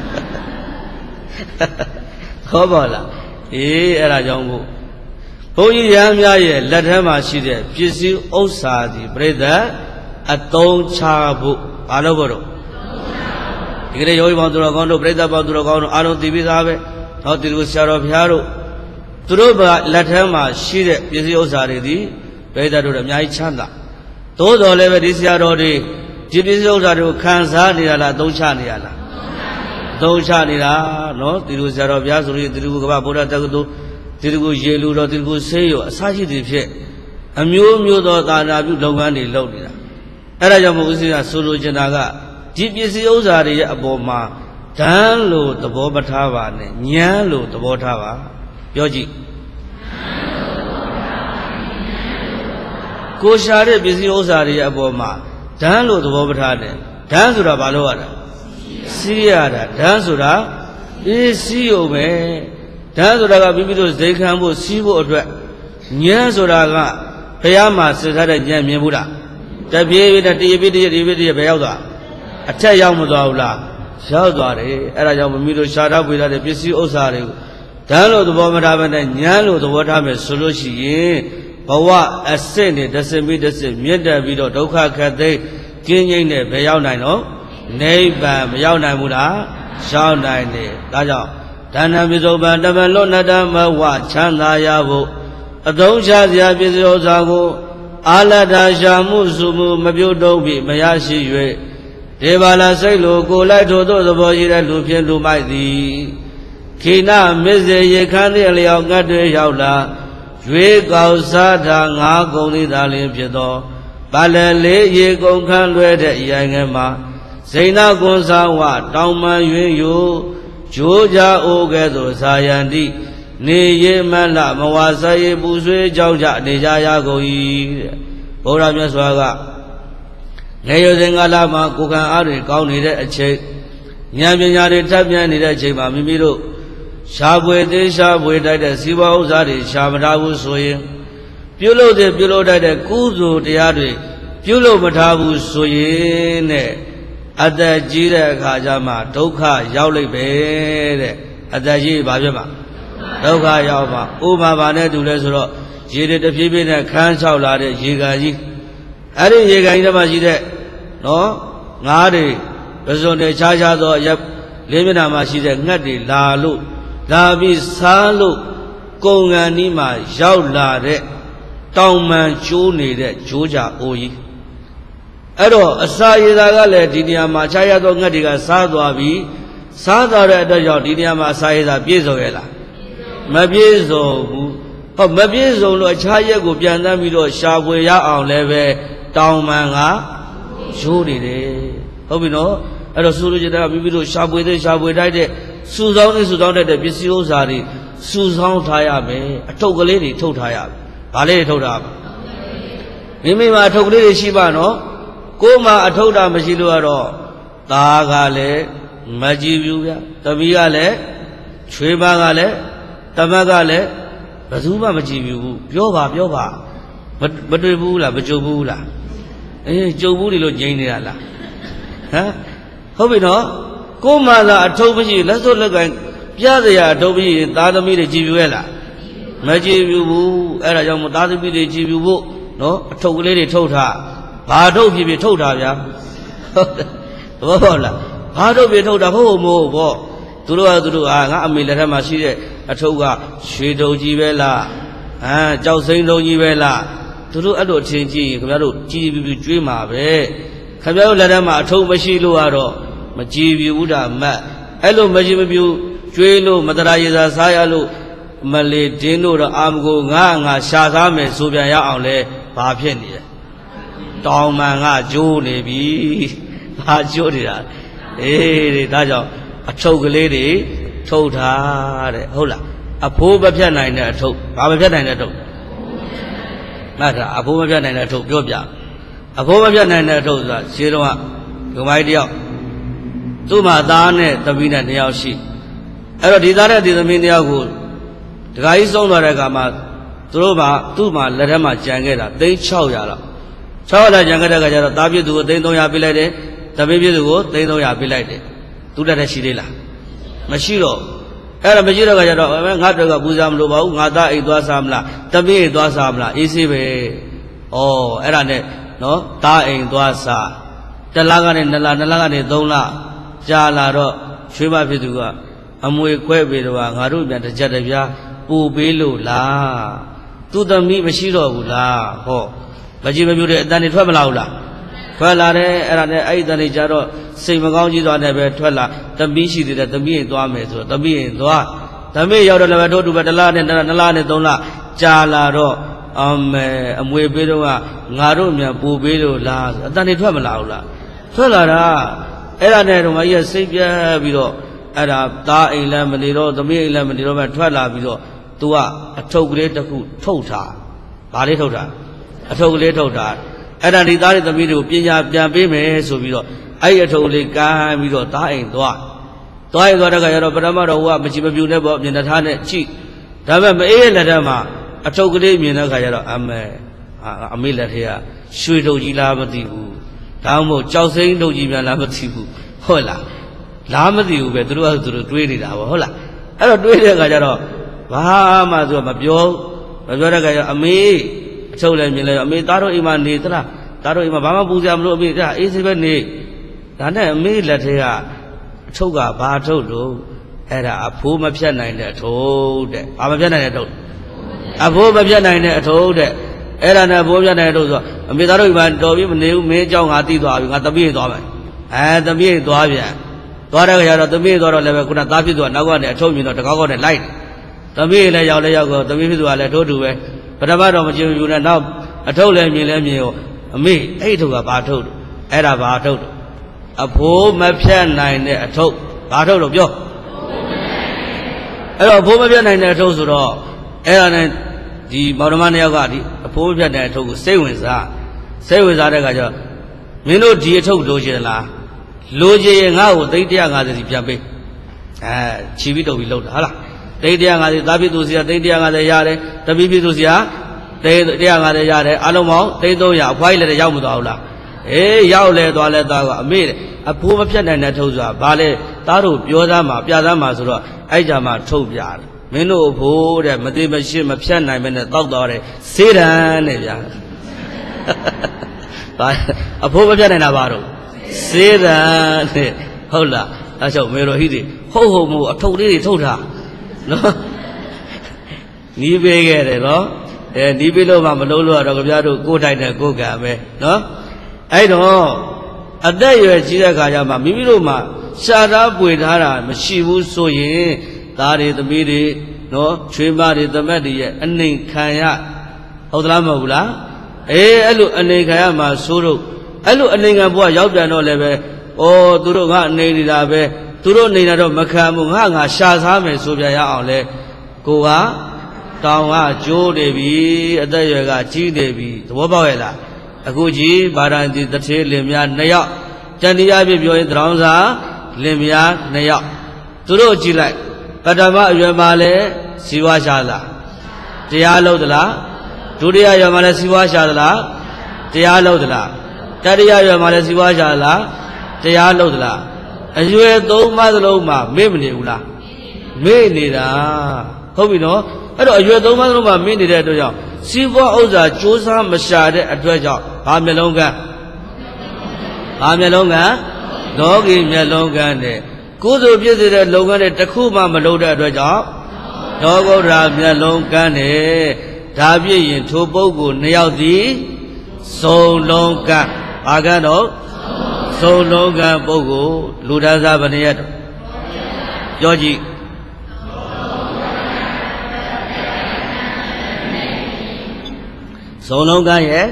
ဟောပါလားအဲ့ဒါကြောင့်မို့ဘုန်းကြီးရဟန်းများရဲ့လက်ထဲမှာရှိတဲ့ပစ္စည်းဥစ္စာဒီပြိဿအသုံးချဖို့ဘာလို့ဘောတော့ဒီကနေ့ယောဂီပေါင်းသူတော်ကောင်းတို့ပြိဿပေါင်းသူတော်ကောင်းတို့အားလုံးသိပြီးသားပဲဟောဒီလိုဆရာတော်ဘုရားတို့သူတို့ကလက်ထဲမှာရှိတဲ့ပစ္စည်းဥစ္စာတွေဒီပြိဿတို့လည်းအများကြီးချမ်းသာသို့တော်လည်းပဲဒီဆရာတော်တွေဒီပစ္စည်းဥစ္စာတွေကိုခံစားနေရလားအသုံးချနေရလားအသုံးချနေတာနော်ဒီလိုဆရာတော်ဘုရားဆိုရင်ဒီလိုကမ္ဘာဗုဒ္ဓတက္ကသိုလ်ဒီလိုရေလူတော်ဒီလိုဆေးရောအစရှိသည်ဖြစ်အမျိုးမျိုးသောသာနာပြုလုပ်ငန်းတွေလုပ်နေတာအဲ့ဒါကြောင့်မို့ဦးဇင်းကဆိုလိုချင်တာကဒီပစ္စည်းဥစ္စာတွေရဲ့အပေါ်မှာဓာန်လို့သဘောမထားပါနဲ့ဉာဏ်လို့သဘောထားပါပြောကြည့်ကိုရှာတဲ့ပစ္စည်းဥစ္စာတွေရဲ့အပေါ်မှာဓာန်လို့သဘောမထားနဲ့ဓာန်ဆိုတာဘာလို့ရတာစီးရတာဓာန်ဆိုတာစီးရုံပဲဓာန်ဆိုတာကမိမိတို့ဇိခံဖို့စီးဖို့အတွက်ဉာဏ်ဆိုတာကဘုရားမှာစစ်ထားတဲ့ဉာဏ်မြင်ဘူးလားတပြေးပြေးတရေပြေးတရေပြေးတရေဘယ်ရောက်သွားအထက်ရောက်မသွားဘူးလားရောက်သွားတယ်အဲ့ဒါကြောင့်မိမိတို့ရှားထားပေးတဲ့ပစ္စည်းဥစ္စာတွေကိုဓာန်လို့သဘောမထားဘဲနဲ့ဉာဏ်လို့သဘောထားမယ်ဆိုလို့ရှိရင်ဘဝအစစ်နဲ့တစ်စစ်ပြီးတစ်စစ်မြင့်တက်ပြီးတော့ဒုက္ခခတ်သိမ်းကျဉ်းငိမ့်နဲ့ဘယ်ရောက်နိုင်တော့နိဗ္ဗာန်မရောက်နိုင်ဘူးလားရောက်နိုင်တယ်ဒါကြောင့်ဒါနပိစုံပံတမလွတ်နတမဝချမ်းသာရဖို့အသုံးချစရာပစ္စည်းဥစ္စာကိုအာလတ္ထရှာမှုစုမှုမပြုတ်တုံးပြီးမရရှိ၍ဒေဝလာစိတ်လိုကိုလိုက်ထို့သောသဘောရှိတဲ့လူဖြင့်လူမိုက်သည်ခိနမစ္စေရေခမ်းသည့်အလျောက်ငတ်တွေရောက်လာရွေးကောက်စားတာငါးကုန်သည်သာလျှင်ဖြစ်သောပါလလေးရေကုန်ခန်းလွဲတဲ့ရိုင်ငယ်မှာဇိဏကွန်စာဝတောင်မှန်၍ယူဂျိုးကြအိုးကဲ့သို့ဇာယန္တိနေရမလမဝါဆရေပူဆွေးကြောင်းကြနေကြရကုန်၏တဲ့ဘုရားမြတ်စွာကငယ်ရွယ်စဉ်ကာလမှာကိုယ်ခံအားတွေကောင်းနေတဲ့အချိန်ဉာဏ်ပညာတွေထပ်ပြန်နေတဲ့အချိန်မှာမိမိတို့ရှားပွေသေးရှားပွေတိုက်တဲ့စီးပွားဥစ္စာတွေရှားမထားဘူးဆိုရင်ပြုလုပ်တဲ့ပြုလုပ်တတ်တဲ့ကုသိုလ်တရားတွေပြုလုပ်မထားဘူးဆိုရင်တဲ့အသက်ကြီးတဲ့အခါကျမှဒုက္ခရောက်လိမ့်ပဲတဲ့အသက်ကြီးဘာဖြစ်မှာဒုက္ခရောက်မှာဥပမာဘာနဲ့တူလဲဆိုတော့ရေတွေတဖြည်းဖြည်းနဲ့ခန်းချောက်လာတဲ့ရေကန်ကြီးအဲ့ဒီရေကန်ကြီးထဲမှာရှိတဲ့နော်ငါးတွေပဇွန်တွေခြားခြားသောရက်လေးမျက်နှာမှာရှိတဲ့ငှက်တွေလာပြီးစားလို့ကုံငံနီးမှာရောက်လာတဲ့တောင်မှန်ကျိုးနေတဲ့ဂျိုးကြအိုးကြီးအဲ့တော့အစာရည်သာကလည်းဒီနေရာမှာခြားရသောငှက်တွေကစားသွားပြီးစားသွားတဲ့အတွက်ကြောင့်ဒီနေရာမှာအစာရည်သာပြည့်စုံရဲ့လားမပြည့်စုံဘူးဟောမပြည့်စုံလို့အခြားရက်ကိုပြန်တမ်းပြီးတော့ရှာဖွေရအောင်လည်းပဲတောင်မှန်ကရိုးနေတယ်ဟုတ်ပြီနော်အဲ့တော့ဆိုလိုချင်တာကမိမိတို့ရှာဖွေတဲ့ရှာဖွေတိုက်တဲ့စုဆောင်းတဲ့ပစ္စည်းဥစ္စာတွေစုဆောင်းထားရမယ်အထုပ်ကလေးတွေထုတ်ထားရမယ်ဘာလေးတွေထုတ်ထားမိမိမှာအထုပ်ကလေးတွေရှိပါနော်ကိုယ်မှာအထုပ်တာမရှိလို့ကတော့သားကလည်းမကြည့်ဘူးဗျသမီးကလည်းချွေးမကလည်းတမက်ကလည်းဘယ်သူမှမကြည့်ဘူးပြောပါမတွေ့ဘူးလားမကြုံဘူးလားအေးကြုံဘူးလို့ငြိမ်းနေတာလားဟမ်ဟုတ်ပြီနော်ကိုယ်မှာသာအထုပ်မရှိလက်စွပ်လက်ကင်ပြစရာအထုပ်မရှိသားသမီးတွေကြည့်ပြဲလားမကြည့်ဘူးအဲ့ဒါကြောင့်မို့သားသမီးတွေကြည့်ပြဖို့နော်အထုပ်ကလေးတွေထုတ်ထားဘာထုတ်ဖြစ်ထုတ်ထားဗျာဟုတ်တယ်ဘောလားဘာထုတ်ဖြစ်ထုတ်တာဟုတ်မို့ဘောသူတို့ကငါအမေလက်ထက်မှာရှိတဲ့အထုပ်ကရွှေတုံကြီးပဲလားကြောက်စိမ့်တုံကြီးပဲလားသူတို့အဲ့လိုအချင်းကြီးခင်ဗျားတို့ကြည်ပြီးကျွေးမှာပဲခင်ဗျားတို့လက်ထက်မှာအထုပ်မရှိလို့ကတော့မကြည်ပြဘူးတာမတ်အဲ့လိုမကြည်မပြူကျွေးလို့မတရာရည်စားစားရလို့မလေးတင်းတို့တော့အာမကိုငါရှာစားမယ်ဆိုပြန်ရအောင်လဲဘာဖြစ်နေလဲတောင်မှန်ကကျိုးနေပြီဘာကျိုးနေတာအေးဒါကြောင့်အထုပ်ကလေးတွေထုတ်ထားတဲ့ဟုတ်လားအဖိုးမဖြတ်နိုင်တဲ့အထုပ်ဘာမဖြတ်နိုင်တဲ့အထုပ်မှတ်တာအဖိုးမဖြတ်နိုင်တဲ့အထုပ်ပြောပြအဖိုးမဖြတ်နိုင်တဲ့အထုပ်ဆိုတာရှင်းတော့ဒုမိုင်းတယောက်သူ့မှာသားနဲ့သမီးနဲ့2ယောက်ရှိအဲ့တော့ဒီသားနဲ့ဒီသမီး2ယောက်ကိုဒကာကြီးဆုံးသွားတဲ့အခါမှာသူ့မှာလက်ထက်မှာကြံခဲ့တာ600လောက်600ကြံခဲ့တဲ့အခါကျတော့သားပြည့်သူကို300ပေးလိုက်တယ်သမီးပြည့်သူကို300ပေးလိုက်တယ်သူလက်ထက်ရှိသေးလားမရှိတော့အဲ့ဒါမရှိတော့ကကြတော့ငါတို့ကပူဇော်မလို့ပါဘူးငါသားအိမ်သွားစားမလားသမီးအိမ်သွားစားမလားအေးဆေးပဲဩအဲ့ဒါနဲ့နော်သားအိမ်သွားစား1လကနေ2လ2လကနေ3လကြာလာတော့ရွှေမဖြစ်သူကအမွေခွဲပြီးတော့ငါတို့ပြန်တစ်ချက်တစ်ပြားပူပေးလို့လားသူသမီးမရှိတော့ဘူးလားဟောမကြည့်မပြူတဲ့အတန်တွေထွက်မလာဘူးလားထွက်လာတယ်အဲ့ဒါနဲ့အဲ့ဒီတန်တွေကြတော့စိတ်မကောင်းကြီးသွားတယ်ပဲထွက်လာသမီးရှိသေးတယ်သမီးရင်သွားမယ်ဆိုတော့သမီးရင်သွားသမီးရောက်တော့လည်းတို့တူပဲ1လနဲ့2လနဲ့3လကြာလာတော့အမွေပေးတော့ငါတို့မြန်ပူပေးလို့လားအတန်တွေထွက်မလာဘူးလားထွက်လာတာအဲ့ဒါနဲ့တော့မကြီးကစိတ်ပြတ်ပြီးတော့အဲ့ဒါသားအိမ်လည်းမနေတော့သမီးအိမ်လည်းမနေတော့မှထွက်လာပြီးတော့သူကအထုပ်ကလေးတစ်ခုထုတ်ထားဘာလေးထုတ်ထားအထုပ်ကလေးထုတ်ထားအဲ့ဒါဒီသားတွေသမီးတွေကိုပညာပြန်ပေးမယ်ဆိုပြီးတော့အဲ့ဒီအထုပ်လေးကမ်းပြီးတော့သားအိမ်သွားရင်သွားတဲ့ခါကျတော့ပထမတော့ဟိုကမချီမပြူနဲ့ပေါ့မျက်နှာထားနဲ့ကြည့်ဒါပေမဲ့မအေးရဲ့လက်ထက်မှာအထုပ်ကလေးမြင်တဲ့ခါကျတော့အမေလက်ထဲကရွှေတုံကြီးလားမသိဘူးဒါမှမဟုတ်ကြောက်စိမ့်တုံကြီးပြန်လားမသိဘူးဟုတ်လားမသိဘူးပဲသူတို့တွေးနေတာပေါ့ဟုတ်လားအဲ့တော့တွေးတဲ့အခါကျတော့ဘာမှသူကမပြောတဲ့အခါကျတော့အမေအထုပ်လည်းမြင်လိုက်တော့အမေသားတို့အိမ်မှာနေသလားသားတို့အိမ်မှာဘာမှပူစရာမလိုအမေအေးဆေးပဲနေဒါနဲ့အမေလက်ထဲကအထုပ်ကဘာထုပ်လို့အဲ့ဒါအဖိုးမဖြတ်နိုင်တဲ့အထုပ်တဲ့ဘာမဖြတ်နိုင်တဲ့အထုပ်အဖိုးမဖြတ်နိုင်တဲ့အထုပ်တဲ့အဲ့ဒါနဲ့အဖိုးဖြတ်နိုင်တဲ့အထုပ်ဆိုအမေသားတို့အိမ်မှာတော်ပြီးမနေဘူးမင်းเจ้าငါသိသွားပြီငါသမီးရင်သွားမယ်သမီးရင်သွားပြန်သွားတဲ့ခါကျတော့သမီးသွားတော့လည်းပဲခုနသားဖြစ်သူကနောက်ကနေအထုပ်မြင်တော့တကောက်ကောက်နဲ့လိုက်သမီးလည်းရောက်ကောသမီးဖြစ်သူကလည်းထိုးတူပဲပထမတော့မကြည့်ဘူးနဲ့နောက်အထုပ်လည်းမြင်ရောအမေအဲ့ထုပ်ကဘာထုပ်အဲ့ဒါဘာထုပ်အဖိုးမဖြတ်နိုင်တဲ့အထုပ်ဘာထုပ်လို့ပြောအဲ့တော့အဖိုးမဖြတ်နိုင်တဲ့အထုပ်ဆိုတော့အဲ့ဒါနဲ့ဒီမောင်နှမ2ယောက်ကဒီအဖိုးမဖြတ်တဲ့အထုပ်ကိုစိတ်ဝင်စားတဲ့ခါကျတော့မင်းတို့ဒီအထုပ်လိုချင်လားလိုချင်ရင်ငါ့ကိုသိန်း150စီပြန်ပေးချီပြီးတုပ်ပြီးလောက်တာဟုတ်လားသိန်း150သားပြည့်သူစီကသိန်း150ရတယ်တပည့်ပြည့်သူစီကသိန်း150ရတယ်အလုံးပေါင်းသိန်း300အဖွားကြီးလည်းရောက်မသွားဘူးလားရောက်လဲသွားလဲသားကအမေအဖိုးမဖြတ်နိုင်တဲ့ထုတ်ဆိုတာဘာလဲသားတို့ပြောသားမှာပြသားမှာဆိုတော့အဲ့ကြမှာထုတ်ပြတယ်မင်းတို့အဖို့တဲ့မသိမရှိမဖြတ်နိုင်မနဲ့တောက်တော်တယ်စေတံနဲ့ဗျာဒါအဖို့မဖြတ်နိုင်တာပါတော့စေတံနဲ့ဟုတ်လားအဲကြောင့်မေတော်ဟိတွေဟုတ်မို့အထုပ်လေးတွေထုတ်ထားနော်နီးပေးခဲ့တယ်နော်နီးပေးလို့မှမလုံးလို့တော့ကြပြားတို့ကိုယ်တိုင်နဲ့ကိုယ်ကံပဲနော်အဲ့တော့အသက်ရွယ်ကြီးတဲ့ခါကျမှမိမိတို့မှရှားထားပွေထားတာမရှိဘူးဆိုရင်သားတွေသမီးတွေနော်ချွေးမတွေသမက်တွေရဲ့အနေခံရဟုတ်သလားမဟုတ်ဘူးလားအဲ့လိုအနေခံရမှာဆိုတော့အဲ့လိုအနေခံဘုရားရောက်ပြန်တော့လည်းပဲသူတို့ငါအနေနေတာပဲသူတို့နေတာတော့မခံဘူးငါရှားစားမယ်ဆိုပြရအောင်လဲကိုကတောင်ကကျိုးနေပြီအသက်ရွယ်ကကြီးနေပြီသဘောပေါက်ရဲ့လားအခုကြီးဗာရန်တီတထေးလင်များ2ယောက်တန်တရားပြပြောရင်တောင်စာလင်များ2ယောက်သူတို့ကြည့်လိုက်ပထမအရွယ်မှာလဲစီဝါရှာလားတရားလုံးသလားဒုတိယရွယ်မှာလဲစီဝါရှာသလားတရားလုံးသလားတတိယရွယ်မှာလဲစီဝါရှာလားတရားလုံးသလားအရွယ်3ပါးသလုံးမှာမေ့မနေဘူးလားမေ့နေတာဟုတ်ပြီနော်အဲ့တော့အရွယ်3ပါးသလုံးမှာမေ့နေတဲ့အတွက်ကြောင့်စီးပွားဥစ္စာစ조사မရှာတဲ့အတွက်ကြောင့်ဘာမျက်လုံးကလောကီမျက်လုံးကနဲ့ကုသိုလ်ပြည့်စုံတဲ့လုပ်ငန်းတွေတစ်ခုမှမလုပ်တဲ့အတွက်ကြောင့်လောကုတ္တရာမျက်လုံးကနဲ့ဒါပြည့်ရင်ထိုပုဂ္ဂိုလ်2ယောက်သည်စုံလုံးကဘာကတော့စုံလုံးကပုဂ္ဂိုလ်လူဒါစားဘယ်နှရက်ပြောကြည့်စုံလုံးကရဲ့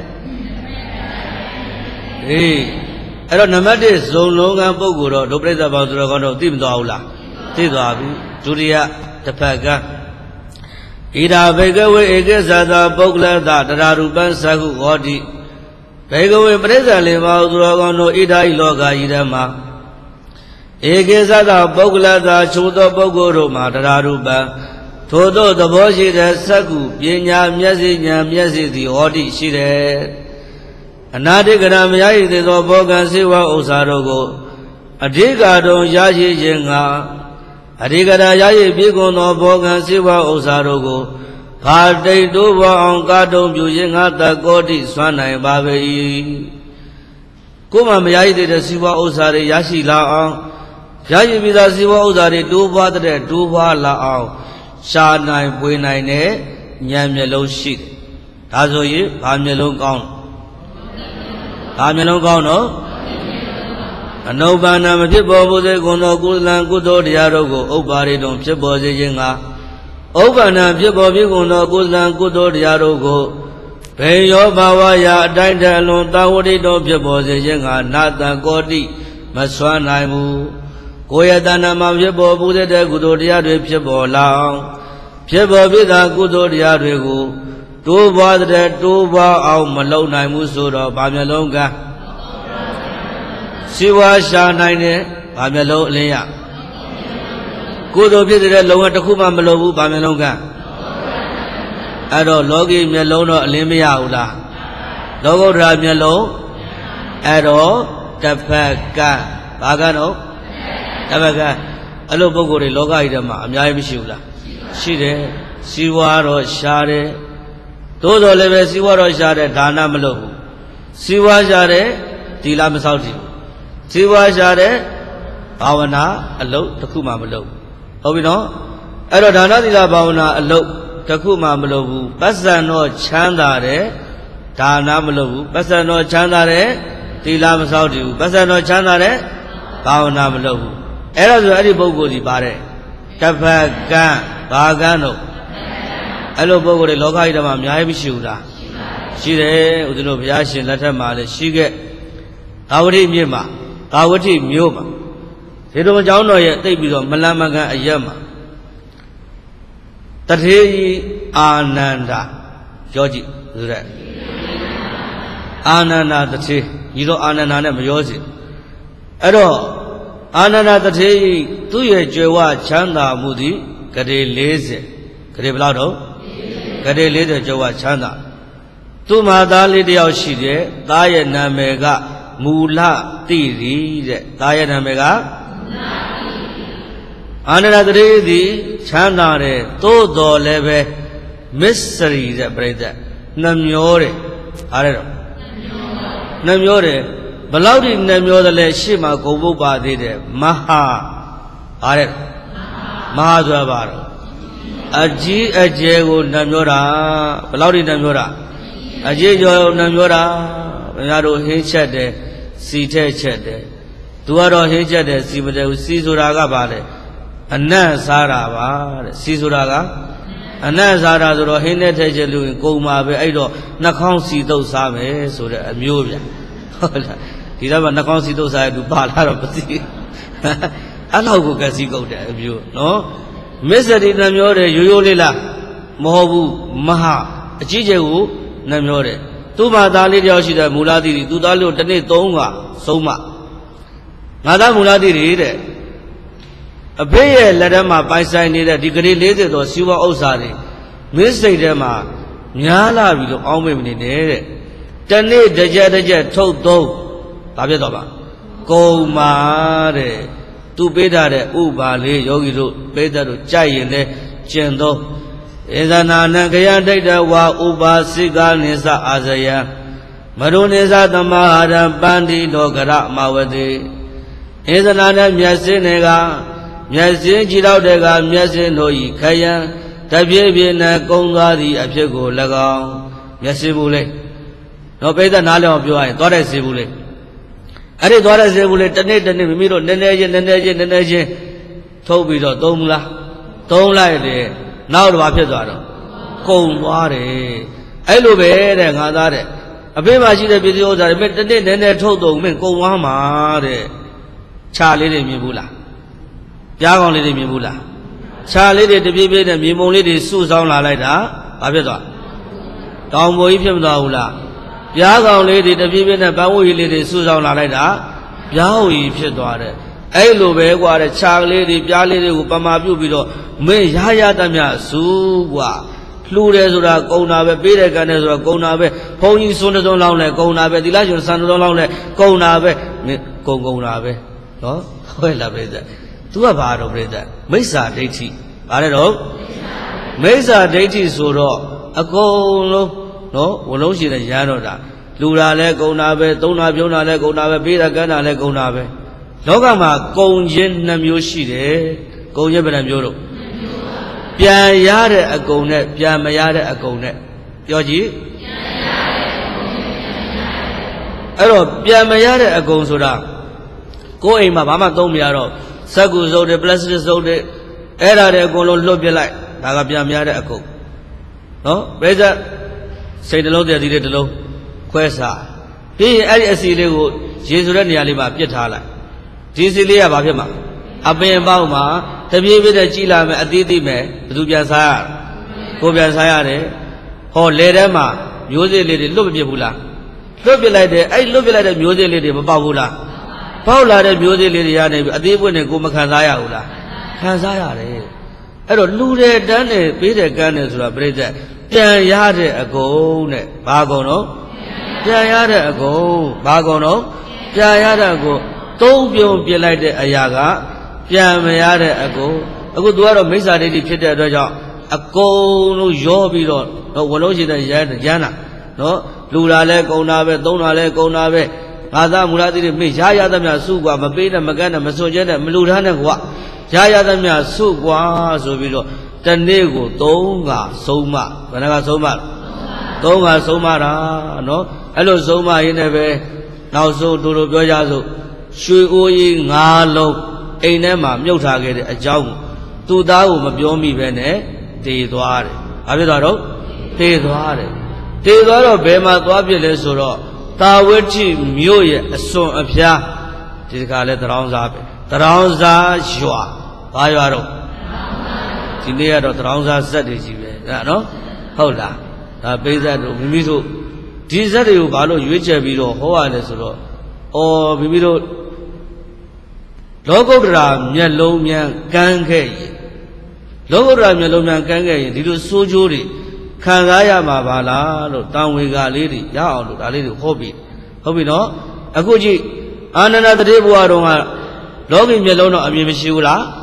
အဲ့တော့နံပါတ်1ဇုံလုံးကပုဂ္ဂိုလ်တော့ဒုပရိသဘောသူတော်ကောင်းတော့သိမသွားဘူးလားသိသွားပြီဒုတိယတစ်ဖက်ကဣဒာဘေကဝေဧကိသသာပုဂ္ဂလတတရားရူပံသကုဟောတိဘေကဝေပရိစ္ဆာလင်ပါသူတော်ကောင်းတို့ဣဒာဤလောကဤဓမ္မဧကိသသာပုဂ္ဂလတချို့သောပုဂ္ဂိုလ်တို့မှာတရားရူပံထို့သောသဘောရှိတဲ့သကုပညာမျက်စိဉာဏ်မျက်စိသည်ဟောတိရှိတယ်အနာတိကရမရရှိသောဘောကံစေဝဥစ္စာတို့ကိုအဓိကတုံရရှိခြင်းငါအဓိကရာရရှိပြည့်စုံသောဘောကံစေဝဥစ္စာတို့ကိုဘာတိတ်တို့ဘောအောင်ကာတုံပြုခြင်းငါတကောတိစွမ်းနိုင်ပါပေ၏ကိုယ်မှမရရှိတဲ့စေဝဥစ္စာတွေရရှိလာအောင်ရရှိပြီးသားစေဝဥစ္စာတွေတိုးပွားတဲ့တိုးပွားလာအောင်ရှားနိုင်ပွေနိုင်တဲ့ဉာဏ်မျက်လုံးရှိတယ်ဒါဆိုရင်ဘာမျက်လုံးကောင်းဘာမျက်လုံးကောင်းတော့အနုပ္ပန္နမဖြစ်ပေါ်ဘူးစေကုန်သောကုသလံကုသိုလ်တရားတို့ကိုဥပ္ပါရိတုံဖြစ်ပေါ်စေခြင်းကဥပ္ပန္နဖြစ်ပေါ်ပြီးကုန်သောကုသလံကုသိုလ်တရားတို့ကိုဘေယောဘာဝရာအတိုင်းတအလွန်တာဝတိတုံဖြစ်ပေါ်စေခြင်းကနာတံကောတိမစွမ်းနိုင်ဘူးကိုယ်ရတဏ္ဍမှာဖြစ်ပေါ်ဘူးတဲ့ကုသိုလ်တရားတွေဖြစ်ပေါ်လာအောင်ဖြစ်ပေါ်ပြီးသားကုသိုလ်တရားတွေကိုတိုးပွားတဲ့တိုးပွားအောင်မလုံနိုင်ဘူးဆိုတော့ဗာမျက်လုံးကစီဝါရှာနိုင်တဲ့ဗာမျက်လုံးအလင်းရကုသိုလ်ဖြစ်တဲ့လုံငါတစ်ခုမှမလုံဘူးဗာမျက်လုံးကအဲ့တော့လောကီမျက်လုံးတော့အလင်းမရဘူးလားလောကုတ္တရာမျက်လုံးအဲ့တော့တစ်ဖက်ကဘာကတော့တစ်ဖက်ကအဲ့လိုပုံကိုယ်တွေလောကကြီးထဲမှာအများကြီးမရှိဘူးလားရှိတယ်စီဝါတော့ရှားတယ်သို့တော်လည်းပဲစီဝါတော့ရှားတဲ့ဒါနမလုပ်ဘူးစီဝါရှားတဲ့သီလမဆောက်တည်ဘူးစီဝါရှားတဲ့ဘာဝနာအလုပ်တစ်ခုမှမလုပ်ဘူးဟုတ်ပြီနော်အဲ့တော့ဒါနသီလဘာဝနာအလုပ်တစ်ခုမှမလုပ်ဘူးပဿံတော့ချမ်းသာတဲ့ဒါနမလုပ်ဘူးပဿံတော့ချမ်းသာတဲ့သီလမဆောက်တည်ဘူးပဿံတော့ချမ်းသာတဲ့ဘာဝနာမလုပ်ဘူးအဲ့ဒါဆိုအဲ့ဒီပုဂ္ဂိုလ်ဒီပါတယ်တစ်ဖက်ကံဘာကံတော့အဲ့လိုပုဂ္ဂိုလ်တွေလောကကြီးထဲမှာအများကြီးမရှိဘူးလားရှိတယ်ဦးဇင်းတို့ဘုရားရှင်လက်ထက်မှာလည်းရှိခဲ့ကာဝတိမြို့မှာကာဝတိမြို့မှာဒီတော်ကျောင်းတော်ရဲ့သိပ်ပြီးတော့မလန်မကန်အရက်မှာတထေးကြီးအာနန္ဒာပြောကြည့်ဆိုတဲ့အာနန္ဒာတထေးညီတော်အာနန္ဒာနဲ့မရောစီအဲ့တော့အာနန္ဒာတထေးကြီးသူ့ရဲ့ကြွယ်ဝချမ်းသာမှုသည်ဂရေ40ဂရေဘယ်လောက်တော့ဂရေ40ကျော်ဝချမ်းသာသူ့မှာသားလေးတယောက်ရှိတယ်သားရဲ့နာမည်ကမူလတိရီတဲ့သားရဲ့နာမည်ကအာနန္ဒတရေသည်ချမ်းသာတယ်သို့တော်လည်းပဲမစ္စရိတဲ့ပြိဿနှမျောတယ်အားရတော့နှမျောတယ်ဘလောက်ဒီနှမျောတယ်လဲရှေ့မှာဂုံပုတ်ပါသေးတယ်မဟာအားရမဟာဆိုတာပါတော့အကြီးအကျယ်ကိုနှမျောတာဘလောက်ဒီနှမျောတာအကြီးကျော်နှမျောတာဘုရားတို့ဟင်းချက်တယ်စီထက်ချက်တယ်သူကတော့ဟင်းချက်တယ်စီမတယ်ဘူးစီဆိုတာကပါလေအနတ်စားတာပါတဲ့စီဆိုတာကအနတ်စားတာဆိုတော့ဟင်းနဲ့ထည့်ချက်လို့ရင်ကုန်ပါပဲအဲ့တော့နှာခေါင်းစီတုပ်စားမယ်ဆိုတဲ့အမျိုးဗျဟုတ်လားဒီတော့မှနှာခေါင်းစီတုပ်စားရသူပါလာတော့မသိအဲ့လောက်ကိုကစီကုန်တယ်အမျိုးနော်မစ္စရိနှမျောတယ်ရိုးရိုးလေးလားမဟုတ်ဘူးမဟာအကြီးကျယ်ကိုနှမျောတယ်သူ့မှာသားလေးတယောက်ရှိတယ်မူလာတိတိသူ့သားလေးကိုတစ်နေ့3ခါဆုံးမငါသားမူလာတိတိတဲ့အဖေရဲ့လက်ထဲမှာပိုင်ဆိုင်နေတဲ့ဒီကလေး40သောစီဝါဥစ္စာတွေမင်းစိတ်ထဲမှာများလာပြီလို့အောင်းမေ့မနေနဲ့တဲ့တနေ့တစ်ချက်ထုတ်သုံးဘာဖြစ်တော့ပါကုံမာတဲ့သူပေးထားတဲ့ဥပါလေးယောဂီတို့ပေးတဲ့တို့ကြိုက်ရင်လည်းကျင့်သုံးဧဇနာနံခယဒိဋ္ဌဝါဥပါစိကာနိသအာဇယမရုနိသသမဟာရပန္တိလောကရမဝတိဧဇနာနဲ့မျက်စင်းတွေကမျက်စင်းကြည့်တော့တဲ့ကမျက်စင်းတို့ဤခယံတပြည့်ပြည့်နဲ့ကုံသွားသည့်အဖြစ်ကို၎င်းမျက်စင်းဘူးလေတော့ပိဿနားလည်အောင်ပြောရရင်သွားတဲ့စေဘူးလေအဲ့ဒီသွားတဲ့စေဘူးလေတနေ့မိမိတို့နည်းနည်းချင်းထုတ်ပြီးတော့သုံးမလားသုံးလိုက်တယ်နောက်တော့ဘာဖြစ်သွားတော့ကုံသွားတယ်အဲ့လိုပဲတဲ့ငါသားတဲ့အဖေမှာရှိတဲ့ပြည်သူဥစ္စာတွေမင်းတနေ့နည်းနည်းထုတ်တော့မင်းကုံသွားမှာတဲ့ခြာလေးတွေမြင်ဘူးလားပြားကောင်လေးတွေမြင်ဘူးလားခြာလေးတွေတပြေးပြေးနဲ့မြေမုံလေးတွေစုဆောင်းလာလိုက်တာဘာဖြစ်သွားတောင်ပေါ်ကြီးဖြစ်မသွားဘူးလားပြားကောင်လေးတွေတပြေးပြေးနဲ့ပန်းဝီလေးတွေစုဆောင်းလာလိုက်တာပြားဝီဖြစ်သွားတယ်အဲ့လိုပဲကွာတဲ့ခြာလေးတွေပြားလေးတွေကိုပမာပြုတ်ပြီးတော့မင်းရသမျှစုကွာလှူတယ်ဆိုတာကုံတာပဲပေးတယ်ကန်တယ်ဆိုတာကုံတာပဲဘုန်းကြီးစွန်းတုံးလောင်းလဲကုံတာပဲသီလရှင်စံတုံးလောင်းလဲကုံတာပဲမင်းကုံတာပဲနော်ဟုတ်လားပြိဿသူကဘာတော့ပြိဿမိစ္ဆာဒိဋ္ဌိဘာလဲတော့မိစ္ဆာဒိဋ္ဌိဆိုတော့အကုန်လုံးနော်ဝလုံးရှိတဲ့ရန်တော့တာလူတာလဲကုံတာပဲသုံးတာပြုံးတာလဲကုံတာပဲပေးတာကန်တာလဲကုံတာပဲလောကမှာကုံခြင်း2မျိုးရှိတယ်ကုံခြင်းဘယ်နှမျိုးတော့ပြန်ရတဲ့အကုံနဲ့ပြန်မရတဲ့အကုံနဲ့ပြောကြည့်အဲ့တော့ပြန်မရတဲ့အကုံဆိုတာကိုယ်အိမ်မှာဘာမှသုံးမရတော့စက္ကူစုပ်တွေပလတ်စတစ်စုပ်တွေအဲ့ဒါတွေအကုန်လုံးလွတ်ပြလိုက်ဒါကပြန်မရတဲ့အကုံနော်ပြိဿစိတ်နှလုံးတည်းဒီတစ်လုံးခွဲစားပြီးရင်အဲ့ဒီအစီလေးကိုရေဆိုတဲ့နေရာလေးမှာပြစ်ထားလိုက်ဒီစီလေးကဘာဖြစ်မှာအပင်ပေါက်မှာတပြေးပြေးနဲ့ကြည်လာမယ်အသေးသေးမယ်ဘယ်သူပြန်စားရကိုပြန်စားရတယ်ဟောလေထဲမှာမျိုးစေ့လေးတွေလွတ်မပြစ်ဘူးလားလွတ်ပြစ်လိုက်တယ်အဲ့လွတ်ပြစ်လိုက်တဲ့မျိုးစေ့လေးတွေမပေါက်ဘူးလားပေါက်လာတဲ့မျိုးစေ့လေးတွေရနေပြီအသေးပွင့်နဲ့ကိုမခံစားရဘူးလားခံစားရတယ်အဲ့တော့လူတယ်တန်းတယ်ပေးတယ်ကန်းတယ်ဆိုတာပြိဿပြန်ရတဲ့အကုန်နဲ့ဘာကုန်တော့ပြန်ရတဲ့အကုန်ဘာကုန်တော့ပြန်ရတဲ့အကုန်သုံးပြုံပြစ်လိုက်တဲ့အရာကပြန်မရတဲ့အကုန်အခုသူကတော့မိစ္ဆာဒိဋ္ဌိဖြစ်တဲ့အတွက်ကြောင့်အကုန်လုံးရောပြီးတော့ဝလုံးရှိတဲ့ရမ်းတာနော်လူတာလဲကုံတာပဲသုံးတာလဲကုံတာပဲငါသားမူလာတိတွေမေ့ရသမျှစုကွာမပေးနဲ့မကန်းနဲ့မစွန့်ကျဲနဲ့မလူထားနဲ့ကွာရသမျှစုကွာဆိုပြီးတော့တနေ့ကို3ခါဆုံးမဘယ်နှခါဆုံးမ3ခါဆုံးမတာနော်အဲ့လိုဆုံးမရင်းနဲ့ပဲနောက်ဆုံးတို့ပြောကြစို့ရွှေအိုးကြီး9လုံးအိမ်ထဲမှာမြုပ်ထားခဲ့တဲ့အကြောင်းကိုသူ့သားကိုမပြောမိပဲနဲ့တည်သွားတယ်။ဘာဖြစ်သွားတော့တည်သွားတယ်။တည်သွားတော့ဘယ်မှာသွားပြလဲဆိုတော့တာဝတိမြို့ရဲ့အစွန်အဖျားဒီတခါလဲတရောင်းစားပဲ။တရောင်းစားရွာဘာရွာတော့ဒီနေ့ကတော့တရောင်းစားဇက်တွေကြီးပဲနော်ဟုတ်လားဒါပိဇက်တို့မိမိတို့ဒီဇက်တွေကိုဘာလို့ရွေးချယ်ပြီးတော့ဟောရလဲဆိုတော့မိမိတို့လောကုတ္တရာမျက်လုံးများကန်းခဲ့ရင်လောကုတ္တရာမျက်လုံးများကန်းခဲ့ရင်ဒီလိုစိုးကျိုးတွေခံစားရမှာပါလားလို့တန်ဝေကလေးတွေရအောင်လို့ဒါလေးတွေဟောပြီးဟုတ်ပြီနော်အခုကြည့်အာနန္ဒတရေဘုရားတော်ကလောကီမျက်လုံးတော့အမြင်မရှိဘူးလား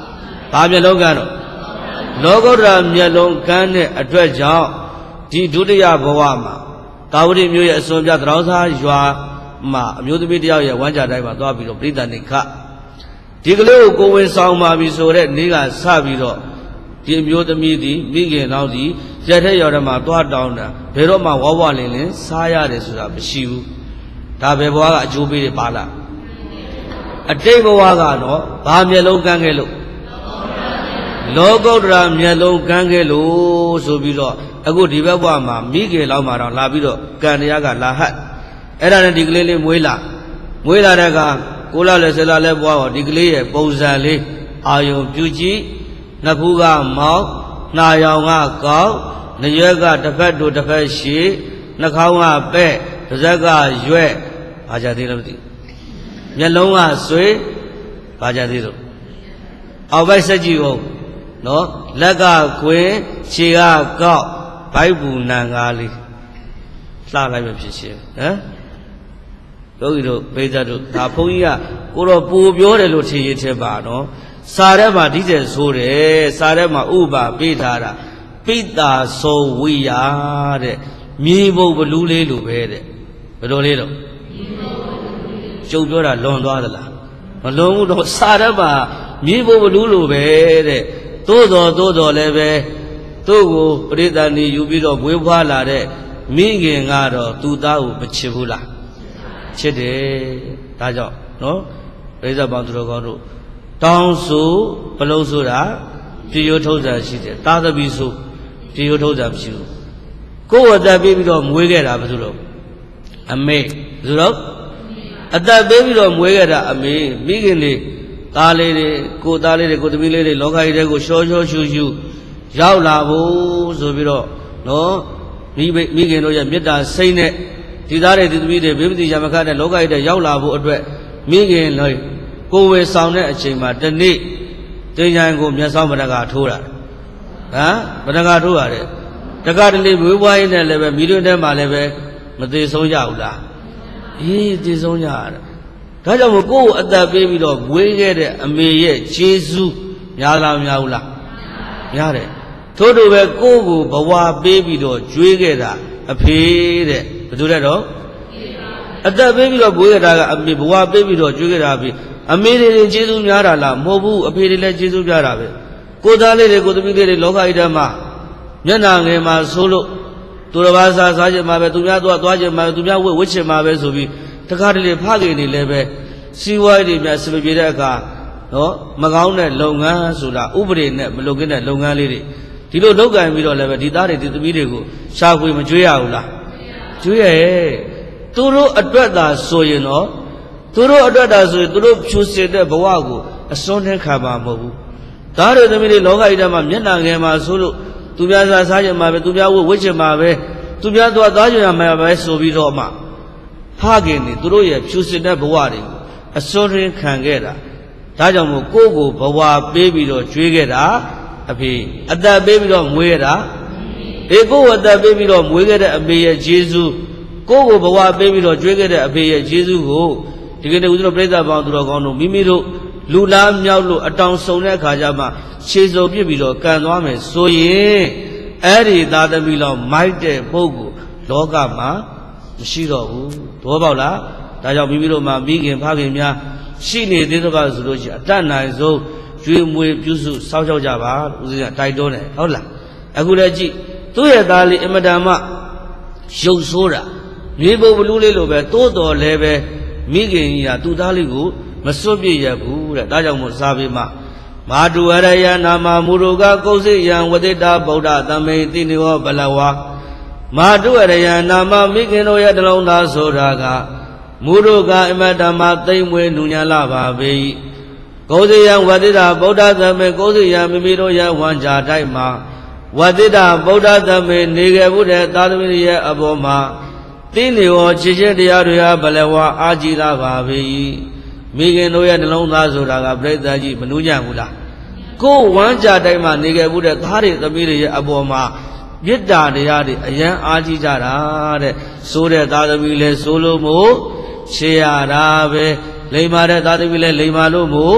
ဘာမျက်လုံးကန်းတော့လောကုတ္တရာမျက်လုံးကန်းတဲ့အတွက်ကြောင့်ဒီဒုတိယဘဝမှာကာဝတိမျိုးရဲ့အစွန်ပြသရောင်းစားရွာမှာအမျိုးသမီးတယောက်ရဲ့ဝမ်းကြတိုင်းမှာသွားပြီးတော့ပြိတ္တနိခဒီကလေးကိုကိုဝင်ဆောင်ပါပြီဆိုတဲ့နေ့ကစပြီးတော့ဒီအမျိုးသမီးဒီမိခင်တော်ဒီရက်ထက်ရောက်တယ်မှာသွားတောင်းတာဘယ်တော့မှဝဝလင်းလင်းစားရတယ်ဆိုတာမရှိဘူးဒါပဲဘဝကအကျိုးပေးတယ်ပါလားအတိတ်ဘဝကတော့ဘာမျက်လုံးကန်းခဲ့လို့လောကုတ္တရာမျက်လုံးကန်းခဲ့လို့ဆိုပြီးတော့အခုဒီဘက်ဘဝမှာမိခင်လောက်မှာတော့လာပြီးတော့ကံတရားကလာဟတ်အဲ့ဒါနဲ့ဒီကလေးလေးမွေးလာတဲ့ကကိုလာလဲဆလာလဲဘွားတော့ဒီကလေးရဲ့ပုံစံလေးအာယုံပြုကြည့်နှစ်ဖူးကမောက်နှာရောင်ကကောက်နရွက်ကတစ်ဖက်တို့တစ်ဖက်ရှည်နှာခေါင်းကပဲ့ပါးစပ်ကရွက်ဘာကြသေးလဲမသိမျက်လုံးကဆွေးဘာကြသေးလို့အောက်ဘက်ဆက်ကြည့်ဦးနော်လက်ကခွင်ခြေကကောက်ဘိုက်ဘူးနံကားလေးလှလိုက်မှဖြစ်ရှင်ဟမ်ယောဂီတို့ပိဿတို့ဒါဘုန်းကြီးကကိုတော့ပူပြောတယ်လို့ထင်ရတဲ့ပါနော်စာထဲမှာဒီကျဆိုးတယ်စာထဲမှာဥပပေးထားတာပိတာသောဝိယာတဲ့မြေဘုတ်ဘလူးလေးလိုပဲတဲ့ဘယ်လိုလေးတော့ကျုပ်ပြောတာလွန်သွားသလားမလွန်ဘူးတော့စာထဲမှာမြေဘုတ်ဘလူးလိုပဲတဲ့သို့တော်လည်းပဲသူ့ကိုပရိသတ်နေယူပြီးတော့မွေးဖွားလာတဲ့မိခင်ကတော့သူ့သားကိုမချစ်ဘူးလားချစ်တယ်ဒါကြောင့်နော်ပရိသတ်ပေါင်းသူတော်ကောင်းတို့တောင်းဆိုဘလုံးဆိုတာပြေရိုးထုံးစံရှိတယ်သားသမီးဆိုပြေရိုးထုံးစံမရှိဘူးကိုယ်ဝတ်သက်ပြီးတော့မွေးခဲ့တာဘာလို့လဲအမေဘာလို့လဲအသက်ပေးပြီးတော့မွေးခဲ့တာအမေမိခင်လေးသားလေးတွေကိုသားလေးတွေကိုသမီးလေးတွေလောကကြီးတဲကိုရှောရှူရောက်လာဖို့ဆိုပြီးတော့နော်မိခင်တို့ရဲ့မေတ္တာစိတ်နဲ့ဒီသားတွေဒီသမီးတွေဘေးမတိရမခတ်တဲ့လောကကြီးတဲ့ရောက်လာဖို့အတွက်မိခင်လေးကိုဝေဆောင်တဲ့အချိန်မှာတနေ့တင်ကြိုင်ကိုမျက်စောင်းဗဒကထိုးတာဗဒကထိုးရတယ်တကတလေဝေးဝိုင်းနဲ့လည်းပဲမိတို့ထဲမှာလည်းပဲမသေးဆုံးရဘူးလားအေးသေဆုံးရတာဒါကြောင့်မို့ကိုယ်ကိုအသက်ပေးပြီးတော့မွေးခဲ့တဲ့အမေရဲ့ခြေစူးများလားမများဘူးလားများတယ်ထို့တူပဲကိုယ်ကိုဘဝပေးပြီးတော့ကျွေးခဲ့တာအဖေတဲ့ဘယ်သူလဲတော့အသက်ပေးပြီးတော့မွေးခဲ့တာကအမေဘဝပေးပြီးတော့ကျွေးခဲ့တာအမေတွေခြေစူးများတာလားမဟုတ်ဘူးအဖေတွေလည်းခြေစူးများတာပဲကိုသားလေးတွေကိုသမီးလေးတွေလောကကြီးထဲမှာမျက်နှာငယ်မှာဆိုးလို့သူတစ်ပါးစားချင်မှာပဲသူများသွားချင်မှာပဲသူများဝတ်ချင်မှာပဲဆိုပြီးတခါတလေဖခင်တွေလည်းပဲစီးပွားရေးတွေများစပပြေတဲ့အခါနော်မကောင်းတဲ့လုပ်ငန်းဆိုတာဥပဒေနဲ့မလုပ်ကင်းတဲ့လုပ်ငန်းလေးတွေဒီလိုလုပ်ကင်ပြီးတော့လည်းပဲဒီသားတွေဒီသမီးတွေကိုရှာဖွေမကြွေးရဘူးလားကျွေးရဲ့သူတို့အတွက်သာဆိုရင်တော့သူတို့အတွက်သာဆိုရင်သူတို့ဖြူစင်တဲ့ဘဝကိုအစွန်းနဲ့ခံမှာမဟုတ်ဘူးသားတွေသမီးတွေလောကကြီးထဲမှာမျက်နှာငယ်မှာဆိုလို့သူများစားချင်မှာပဲသူများဝတ်ချင်မှာပဲသူများသွားချင်မှာပဲဆိုပြီးတော့မှဖခင်တွေသူတို့ရဲ့ဖြူစင်တဲ့ဘဝတွေကိုအစွန်းရင်းခံခဲ့တာဒါကြောင့်မို့ကိုယ့်ကိုဘဝပေးပြီးတော့ကျွေးခဲ့တာအဖေအသက်ပေးပြီးတော့မွေးခဲ့တာကိုယ့်အသက်ပေးပြီးတော့မွေးခဲ့တဲ့အမေရဲ့ဂျေဇုကိုယ့်ကိုဘဝပေးပြီးတော့ကျွေးခဲ့တဲ့အဖေရဲ့ဂျေဇုကိုဒီကနေ့ဦးဇင်းတို့ပြိဿပေါင်းသူတော်ကောင်းတို့မိမိတို့လူလားမြောက်လို့အတောင်ဆုံတဲ့အခါကျမှခြေစုံပြစ်ပြီးတော့ကန်သွားမယ်ဆိုရင်အဲ့ဒီသားသမီးလောက်မိုက်တဲ့ပုဂ္ဂိုလ်လောကမှာမရှိတော့ဘူးသဘောပေါက်လားဒါကြောင့်မိမိတို့မှာမိခင်ဖခင်များရှိနေသေးတော့ဆိုလို့ရှိရင်အတတ်နိုင်ဆုံးကျွေးမွေးပြုစုစောင့်ရှောက်ကြပါဦးဇင်းကတိုက်တွန်းတယ်ဟုတ်လားအခုလည်းကြည့်သူ့ရဲ့သားလေးအမတန်မှရုပ်ဆိုးတာမြေပုံဘလူးလေးလိုပဲတိုးတော်လည်းပဲမိခင်ကြီးကသူ့သားလေးကိုမစွန့်ပြစ်ရဘူးတဲ့ဒါကြောင့်မို့စာပေမှာမာတုဝရယနာမမူရုကကုသိယံဝတိတာဗုဒ္ဓသမေတိနိဝဘလဝါမာတုဝရယနာမမိခင်တို့ရဲ့တလုံးသားဆိုတာကမူရုကအမတမသိမ့်မွေးနုညံလာပါပေ၏ကုသိယံဝတိတာဗုဒ္ဓသမေကုသိယံမိမိတို့ရဲ့ဝမ်းကြာတိုက်မှာဝတိတာဗုဒ္ဓသမေနေခဲ့မှုတဲ့သာသမီရဲ့အပေါ်မှာသိနေရောချစ်ချင်းတရားတွေဟာဘလဝါအာကြည်လာပါပေ၏မိခင်တို့ရဲ့နှလုံးသားဆိုတာကပြိဿကြီးမနှူးညံ့ဘူးလားကိုယ်ဝမ်းကြတိုင်းမှာနေခဲ့မှုတဲ့သားတွေသမီးတွေရဲ့အပေါ်မှာမေတ္တာတရားတွေအယံအားကြီးကြတာတဲ့ဆိုတဲ့သားသမီးလဲဆိုလို့မို့ချေရတာပဲလိမ္မာတဲ့သားသမီးလဲလိမ္မာလို့မို့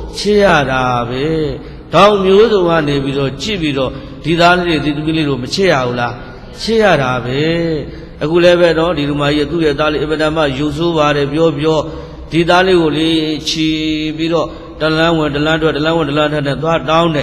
치야라베 다음 묘도가 내비로 찌비로 디다리 디두빌리로 치야올라 치야라베 아구레베도 디루마이 두의 달리 에베다마 유수바레 묘묘 디다리고리 치비로 달랑원 달란도 달랑원 달란한테 더 다운네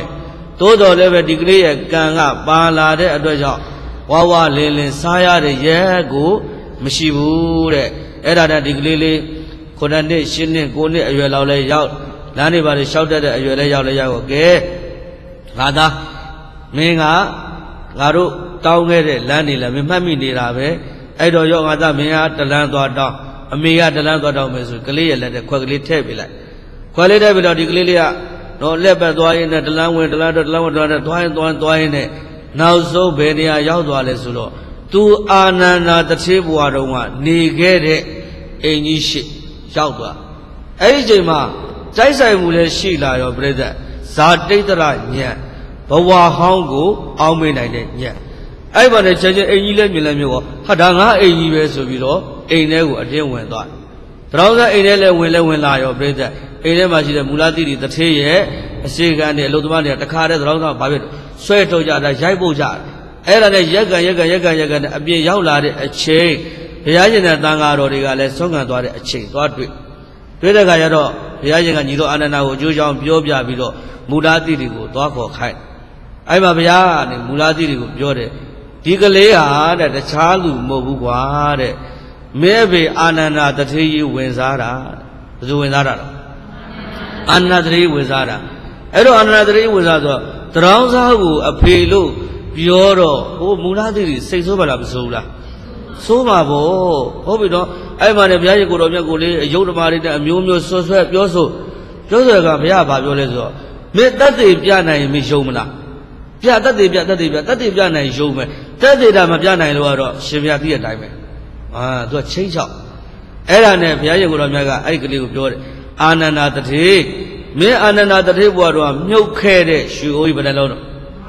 또더레베 디그리의 간가 바라တဲ့အတွက်ကြောင့်ဝါလင်းလင်းစားရတဲ့ရဲကိုမရှိဘူးတဲ့အဲ့ဒါနဲ့ဒီကလေးလေး9နှစ်10နှစ်9နှစ်အရွယ်လောက်လဲရောက်လမ်းတွေပါလေလျှောက်တတ်တဲ့အရွယ်လဲရောက်လဲရောက်ကဲငါသားမင်းကငါတို့တောင်းခဲ့တဲ့လမ်းတွေလည်းမမှတ်မိနေတာပဲအဲ့တော့ရောငါသားမင်းကတလန်းသွားတောင်းအမေကတလန်းသွားတောင်းမယ်ဆိုကလေးရဲ့လက်တဲ့ခွက်ကလေးထည့်ပေးလိုက်ခွက်လေးထည့်ပြီးတော့ဒီကလေးလေးကတော့လက်ပတ်သွားရင်းနဲ့တလန်းဝင်တလန်းတော့တလန်းဝင်တလန်းတော့သွားရင်းနဲ့နောက်ဆုံးဘယ်နေရာရောက်သွားလဲဆိုတော့သူအာနန္ဒာတထေဘွားတော်ကနေခဲ့တဲ့အင်ကြီးရှိရောက်သွားအဲ့ဒီချိန်မှာတိုက်ဆိုင်မှုလည်းရှိလာရောပြိဿဇာတိတ္တရညံဘဝဟောင်းကိုအောင်းမေးနိုင်တဲ့ညံအဲ့ဘာနဲ့ချက်ချင်းအင်ကြီးလည်းမြင်လည်းမျိုးကောဟာဒါငါအင်ကြီးပဲဆိုပြီးတော့အိမ်ထဲကိုအတင်းဝင်သွားတယ်တရောင်းစားအိမ်ထဲလည်းဝင်လာရောပြိဿအိမ်ထဲမှာရှိတဲ့မူလတိတိတထေရဲ့အရှိကနဲ့အလုသမားတွေကတခါတည်းတရောင်းစားဘာဖြစ်ဆွဲထုတ်ကြတာရိုက်ပုတ်ကြအဲ့ဒါနဲ့ရက်ကန်နဲ့အပြင်ရောက်လာတဲ့အချိန်ဘုရားရှင်နဲ့တန်ဃာတော်တွေကလည်းဆုံးခံသွားတဲ့အချိန်သွားတွေ့တဲ့အခါကျတော့ဘုရားရှင်ကညီတော်အာနန္ဒာကိုအကျိုးကြောင့်ပြောပြပြီးတော့မူလတိတိကိုသွားခေါ်ခိုင်းအဲ့မှာဘုရားကနေမူလတိတိကိုပြောတယ်ဒီကလေးဟာတဲ့တခြားလူမဟုတ်ဘူးကွာတဲ့မဲဘေအာနန္ဒာတထေကြီးဝင်စားတာဘယ်သူဝင်စားတာလဲအာနန္ဒာတထေကြီးဝင်စားတာအဲ့တော့အာနန္ဒာတထေကြီးဝင်စားဆိုတရောင်းစားကိုအဖေလို့ပြောတော့ဟိုမူလတိတိစိတ်ဆိုးပါလားမဆိုးဘူးလားဆိုးပါဗောဟုတ်ပြီတော့အဲ့မှာလည်းဘုရားရှင်ကိုတော်မြတ်ကိုလေးအယုဒ္ဓမာတွေနဲ့အမျိုးမျိုးဆွဆွဲပြောဆိုကဘုရားဘာပြောလဲဆိုတော့မင်းတတ်သိပြနိုင်ရင်မယုံမလားပြတတ်သိပြနိုင်ယုံမယ်တတ်သိတာမပြနိုင်လို့ကတော့ရှင်ဘုရားသိတဲ့အတိုင်းပဲသူကချင်းချောက်အဲ့ဒါနဲ့ဘုရားရှင်ကိုတော်မြတ်ကအဲ့ဒီကလေးကိုပြောတယ်အာနန္ဒာတထေမင်းအာနန္ဒာတထေဘုရားတော်ကမြုပ်ခဲ့တဲ့ရွှေအိုးကြီးဘယ်နှလုံးတော့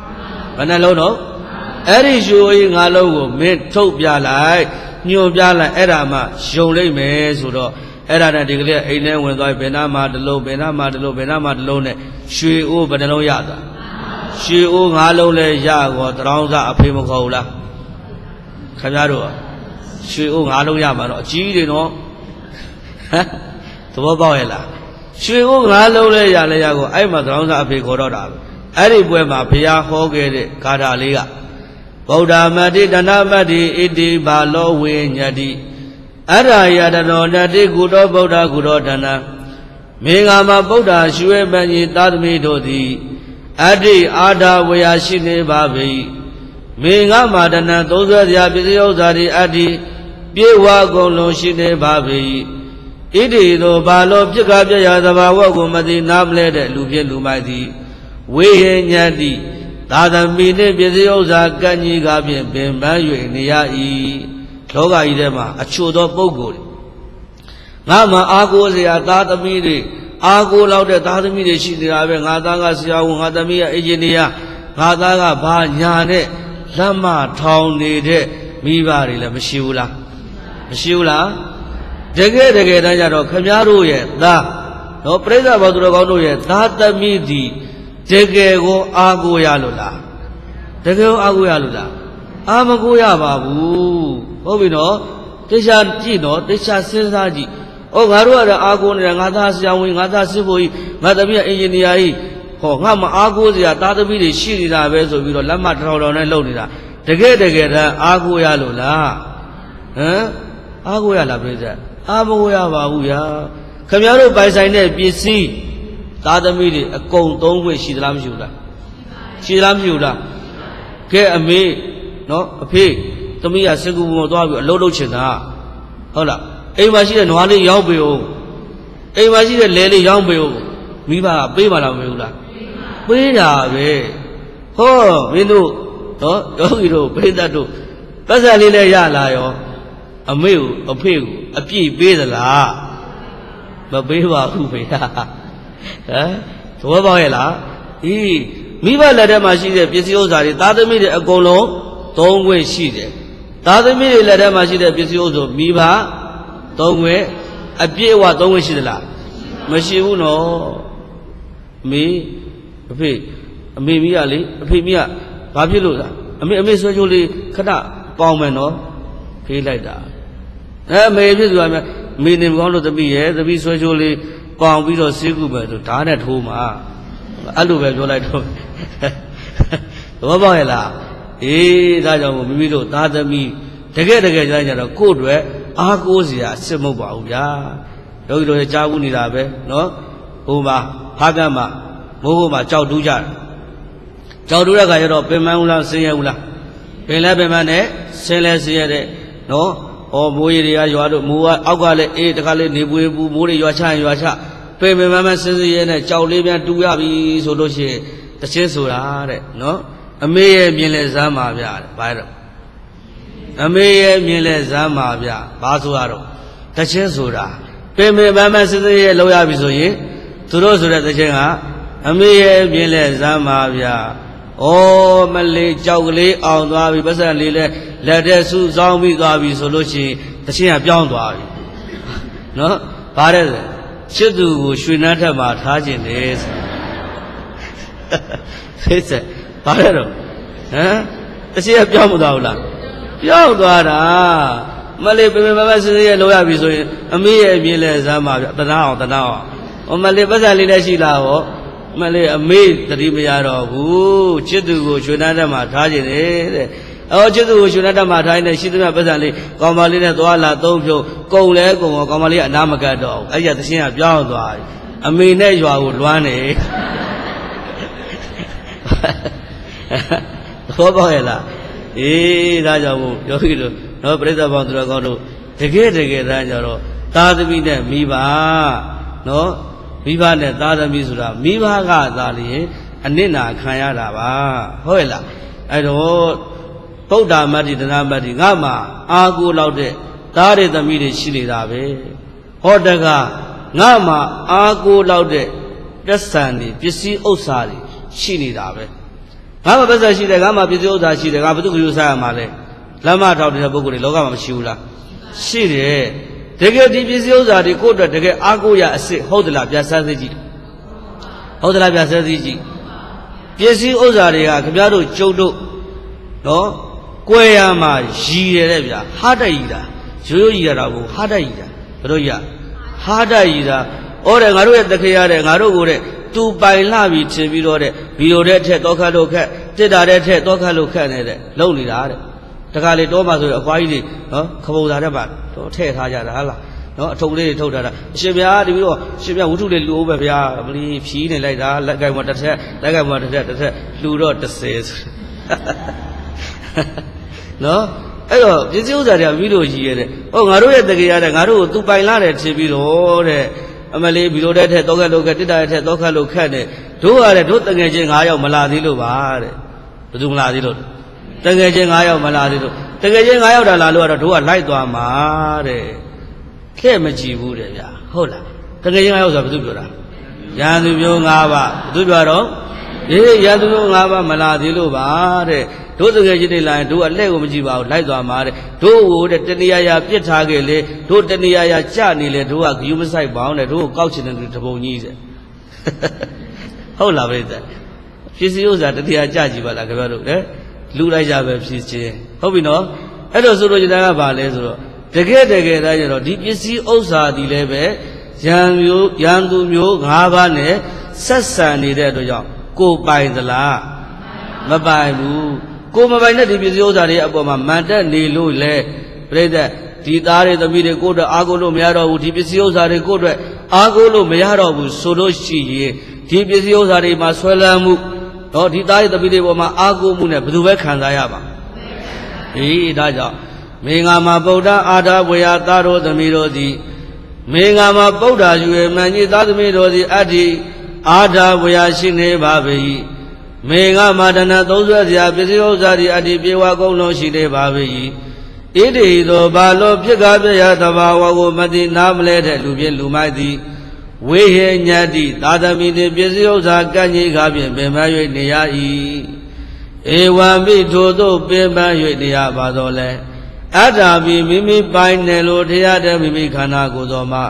အဲ့ဒီရွှေအိုးကြီး5လုံးကိုမင်းထုတ်ပြလိုက်ညွှန်ပြလိုက်အဲ့ဒါမှယုံလိမ့်မယ်ဆိုတော့အဲ့ဒါနဲ့ဒီကလေးအိမ်ထဲဝင်သွားဘယ်နာမှာတစ်လုံးနဲ့ရွှေအိုးဘယ်နှလုံးရသွားရွှေအိုး5လုံးလဲရကောတရောင်းစားအဖေမခေါ်ဘူးလားခင်ဗျားတို့ရွှေအိုး5လုံးရမှာတော့အကြီးတွေနော်သဘောပေါက်ရဲ့လားရွှေအိုး5လုံးလဲရကောအဲ့မှာတရောင်းစားအဖေခေါ်တော့တာပဲအဲ့ဒီပွဲမှာဘုရားဟောခဲ့တဲ့ဂါထာလေးကဗုဒ္ဓမတ္တိတဏမတ္တိဣတိဘာလောဝိညတိအရာယတနောနတိကုတောဗုဒ္ဓကုတောတဏမေဃာမဗုဒ္ဓရွှေပညိသာသမီတို့သည်အတ္တိအာဒဝေယရှိနေပါပေမေဃာမတဏသုံးဆွဲစရာပစ္စည်းဥစ္စာတွေအတ္တိပြေဝကုန်လုံးရှိနေပါပေဣတိသောဘာလောပြစ်ကားပြရာသဘာဝကိုမသိနားမလဲတဲ့လူပြည့်လူမိုက်သည်ဝိဟိညတိသာသမီနှင့်ပစ္စည်းဥစ္စာကံကြီးကားဖြင့်ပင်ပန်း၍နေရ၏လောကကြီးထဲမှာအချို့သောပုဂ္ဂိုလ်တွေငါမှအာကိုစရာသာသမီတွေအာကိုလောက်တဲ့သာသမီတွေရှိနေတာပဲငါသားကဆရာဝန်ငါသမီးကအင်ဂျင်နီယာငါသားကဘာညာနဲ့လက်မထောင်နေတဲ့မိဘတွေလည်းမရှိဘူးလားတကယ်တမ်းကြတော့ခမည်းတော်ရဲ့သားတော့ပြိဿဘောသူတော်ကောင်းတို့ရဲ့သာသမီဒီတကယ်ကိုအာကိုရလို့လားအာမကိုရပါဘူးဟုတ်ပြီနော်တရားကြည့်နော်တရားစဉ်းစားကြည့်ငါတို့ကတော့အာကိုနေတာငါသားဆရာဝန်ငါသားစစ်ဖို့ကြီးငါသမီးကအင်ဂျင်နီယာကြီးငါမအာကိုစရာသားသမီးတွေရှိနေတာပဲဆိုပြီးတော့လက်မထောင်နဲ့လုပ်နေတာတကယ်တမ်းအာကိုရလို့လားအာကိုရလားပြိဿအာမကိုရပါဘူးဗျာခင်ဗျားတို့ပိုင်ဆိုင်တဲ့ပစ္စည်းသားသမီးတွေအကုန်သုံးခွင့်ရှိသလားမရှိဘူးလားကဲအမေနော်အဖေသမီးကစင်ကူပေါ်သွားပြီးအလုပ်လုပ်ချင်တာဟုတ်လားအိမ်မှာရှိတဲ့နွားလေးရောင်းပေးဦးအိမ်မှာရှိတဲ့လဲလေးရောင်းပေးဦးမိဘကပေးပါလားမပေးဘူးလားပေးတာပဲဟောမင်းတို့နော်ယောဂီတို့ပိဋကတ်တို့ပတ်စံလေးလည်းရလာရောအမေကိုအဖေကိုအပြည့်ပေးသလားမပေးပါဘူးဖေဟာသဘောပေါက်ရဲ့လားမိဘလက်ထဲမှာရှိတဲ့ပစ္စည်းဥစ္စာတွေသားသမီးတွေအကုန်လုံးသုံးခွင့်ရှိတယ်သားသမီးတွေလက်ထဲမှာရှိတဲ့ပစ္စည်းဥစ္စာမိဘသုံးခွင့်အပြည့်အဝသုံးခွင့်ရှိသလားမရှိဘူးနော်အမေမိရလေအဖေမိကဘာဖြစ်လို့လားအမေဆွဲချိုးလေးခဏပေါင်းမယ်နော်ဖေးလိုက်တာအမေဖြစ်ဆိုတာများမေနေမကောင်းလို့သမီးရဲ့သမီးဆွဲချိုးလေးပေါင်းပြီးတော့ဆေးကုမယ်ဆိုဓာတ်နဲ့ထိုးမှာအဲ့လိုပဲပြောလိုက်တော့သဘောပေါက်ရဲ့လားဒါကြောင့်မိမိတို့သားသမီးတကယ်ကြတော့ကိုယ့်အတွက်အားကိုးစရာအစ်မဟုတ်ပါဘူးဗျာယောဂီတို့ကြားဘူးနေတာပဲနော်ဟိုမှာဖားကမ်းမှာမိုးဘုံမှာကြောက်တူးကြတယ်ကြောက်တူးတဲ့ခါကျတော့ပင်မဦးလားဆင်းရဲဦးလားပင်လဲပင်မနဲ့ဆင်းလဲဆင်းရဲတဲ့နော်မိုးရေတွေကရွာလို့မိုးကအောက်ကလည်းအေးတခါလေးနေပွေးပူမိုးတွေရွာချရင်ရွာချပင်မဆင်းရဲနဲ့ကြောက်လေးပြန်တူးရပြီဆိုလို့ရှိရင်တချင်းဆိုတာတဲ့နော်အမေရဲ့မြင်လဲဇမ်းပါဗျာတဲ့ဘာလို့အမေရဲ့မြင်လဲဇမ်းပါဗျာဘာဆိုရတော့တချင်းဆိုတာပင်မဆင်းရဲလောက်ရပြီဆိုရင်သူတို့ဆိုတဲ့တချင်းကအမေရဲ့မြင်လဲဇမ်းပါဗျာမလေးကြောက်ကလေးအောင်သွားပြီပတ်စံလေးလဲလက်တဲ့ဆူဆောင်းပြီးသွားပြီဆိုလို့ရှိရင်တချင်းကပြောင်းသွားပြီနော်ဘာတဲ့ချစ်သူကိုရွှေနှမ်းထက်မှာထားခြင်းတယ်ဖိစက်ဘာလဲတော့တချင်းကပြောင်းမသွားဘူးလားပြောင်းသွားတာမလေးပင်မဆင်းရဲလို့ရပြီဆိုရင်အမေရဲ့အမြင်လဲဇမ်းပါဗျတနာအောင်မလေးပတ်စံလေးလည်းရှိလားဟောမလေးအမေတတိမရတော့ဘူးချစ်သူကိုရွှေနှမ်းတက်မှာထားခြင်းတယ်တဲ့ချစ်သူကိုရွှေနှမ်းတက်မှာထားရင်လည်းရှိသမျှပတ်စံလေးကောင်မလေးနဲ့သွားလာသုံးဖြုံကုံလဲကုံကောင်မလေးကအနာမကတ်တော့အဲ့ဒီသရှင်ကပြောင်းသွားပြီအမေနဲ့ရွာကိုလွမ်းနေဘောပေါက်ရဲ့လားဒါကြောင့်မို့ယောဂီတို့နော်ပြိဿပေါင်းသူတော်ကောင်းတို့တကယ်သားကြတော့သာသမီနဲ့မိဘနော်မိဘနဲ့သားသမီးဆိုတာမိဘကသာလျင်အနစ်နာခံရတာပါဟုတ်ရဲ့လားအဲ့တော့ဗုဒ္ဓမတ္တိတနာမတ္တိငါမှာအာကိုလောက်တဲ့သားတွေသမီးတွေရှိနေတာပဲဟောတကငါမှာအာကိုလောက်တဲ့တက်ဆန်တွေပစ္စည်းဥစ္စာတွေရှိနေတာပဲငါမှာပတ်သက်ရှိတယ်ငါမှာပစ္စည်းဥစ္စာရှိတယ်ငါဘုသူ့ကိုစားရမှာလဲလမ်းမထောက်တဲ့ပုဂ္ဂိုလ်တွေလောကမှာမရှိဘူးလားရှိတယ်တကယ်ဒီပစ္စည်းဥစ္စာတွေကိုယ့်အတွက်တကယ်အားကိုးရအစ်စ်ဟုတ်သလားပြဆန်းသိကြည့်ဟုတ်သလားပြဆန်းသိကြည့်ပစ္စည်းဥစ္စာတွေကခင်ဗျားတို့ကျုပ်တို့နော်ကွဲရမှာရည်တယ်တဲ့ဗျာဟာတက်ရည်တာရိုးရည်တာကိုဟာတက်ရည်တာဘယ်လိုရဟာတက်ရည်တာတဲ့ငါတို့ရဲ့တခေရတဲ့ငါတို့ကိုတဲ့သူပိုင်လှပြီးထင်ပြီးတော့တဲ့ဗီဒီယိုတဲ့ထက်တော့ခတ်လို့ခက်တစ်တာတဲ့ထက်တော့ခတ်လို့ခက်နေတဲ့လုံနေတာတဲ့တခါလေတောမှာဆိုရင်အဖွားကြီးတွေနော်ခပုံသားတဲ့မှာတော့ထည့်ထားကြတာဟာလားနော်အထုပ်လေးတွေထုတ်ထားတာအရှင်ဗျာတပီတော့ရှင်ဗျာဝုထုလေးလူအောင်ပဲဗျာမလီဖြီးနေလိုက်တာလက်ကင်ပေါ်တစ်ထက်လက်ကင်ပေါ်တစ်ထက်လူတော့30နော်အဲ့တော့ပစ္စည်းဥစ္စာတွေကပြီးလို့ရည်ရတဲ့ငါတို့ရဲ့တကယ်ရတဲ့ငါတို့ကိုသူပိုင်လာတယ်ထင်ပြီးတော့တဲ့အမလေးဗီဒီယိုတဲ့ထက်တော့ခက်လို့ခက်တစ်တာတဲ့ထက်တော့ခက်လို့ခက်တယ်တို့ရတယ်တို့တငယ်ချင်း9ယောက်မလာသေးလို့ပါတဲ့ဘယ်သူမလာသေးလို့တကယ်ချင်း9ယောက်မလာသေးလို့တကယ်ချင်း9ယောက်တာလာလို့ကတော့တို့ကလိုက်သွားမှာတဲ့ခဲ့မကြည့်ဘူးတဲ့ဗျာဟုတ်လားတကယ်ချင်း9ယောက်ဆိုတာဘယ်သူပြောတာရန်သူမျိုး9ပါးဘယ်သူပြောတော့ရန်သူမျိုး9ပါးမလာသေးလို့ပါတဲ့တို့တကယ်ချင်းတွေလာရင်တို့ကလက်ကိုမကြည့်ပါဘူးလိုက်သွားမှာတဲ့တို့ကိုတဲ့တဏှာရာပြစ်ထားခဲ့လေတို့တဏှာရာကြနေလေတို့ကဂယုမဆိုင်ပါအောင်တဲ့တို့ကိုကောက်ချင်တဲ့တပုံကြီးတဲ့ဟုတ်လားဗျာဖြစ်စီဥစ္စာတဏှာကြကြည့်ပါလားခင်ဗျားတို့တဲ့လူလိုက်ကြပဲဖြစ်ချင်းဟုတ်ပြီနော်အဲ့တော့ဆိုလိုချင်တာကဘာလဲဆိုတော့တကယ်သားကျတော့ဒီပစ္စည်းဥစ္စာဒီလည်းပဲရန်သူမျိုး5ပါးနဲ့ဆက်ဆံနေတဲ့အတွက်ကြောင့်ကိုပိုင်သလားမပိုင်ဘူးကိုမပိုင်တဲ့ဒီပစ္စည်းဥစ္စာတွေအပေါ်မှာမန်တက်နေလို့လေပြိဿဒီသားတွေသမီးတွေကိုတော့အားကိုးလို့မရတော့ဘူးဒီပစ္စည်းဥစ္စာတွေကိုအတွက်အားကိုးလို့မရတော့ဘူးဆိုလို့ရှိရင်ဒီပစ္စည်းဥစ္စာတွေမှာဆွဲလန်းမှုတော့ဒီသားရဲ့တပိတွေပေါ်မှာအာကိုမှုနဲ့ဘယ်သူပဲခံစားရပါဒါကြောင့်မေငါမှာဗုဒ္ဓအာထာဝေယသားတော်သမီးတို့သည်မေငါမှာဗုဒ္ဓယူရမှန်ကြီးသားသမီးတို့သည်အတ္တိအာထာဝေယရှိနေပါ၏မေငါမှာတဏသုံးဆွဲစရာပစ္စည်းဥစ္စာသည်အတ္တိပြေဝကုန်လုံးရှိနေပါ၏ဣတိသောဘာလို့ဖြစ်ကားပြရသဘာဝကိုမသိနားမလဲတဲ့လူပြင်းလူမိုက်သည်ဝေဟေညတိသာသမီနှင့်ပစ္စည်းဥစ္စာကန့်ကြီးကားဖြင့်ပင်ပန်း၍နေရ၏ဧဝံပိထိုသို့ပင်ပန်း၍နေရပါတော့လဲအတ္တပိမိမိပိုင်နယ်လို့ထရတဲ့မိမိခန္ဓာကိုယ်တော်မှာ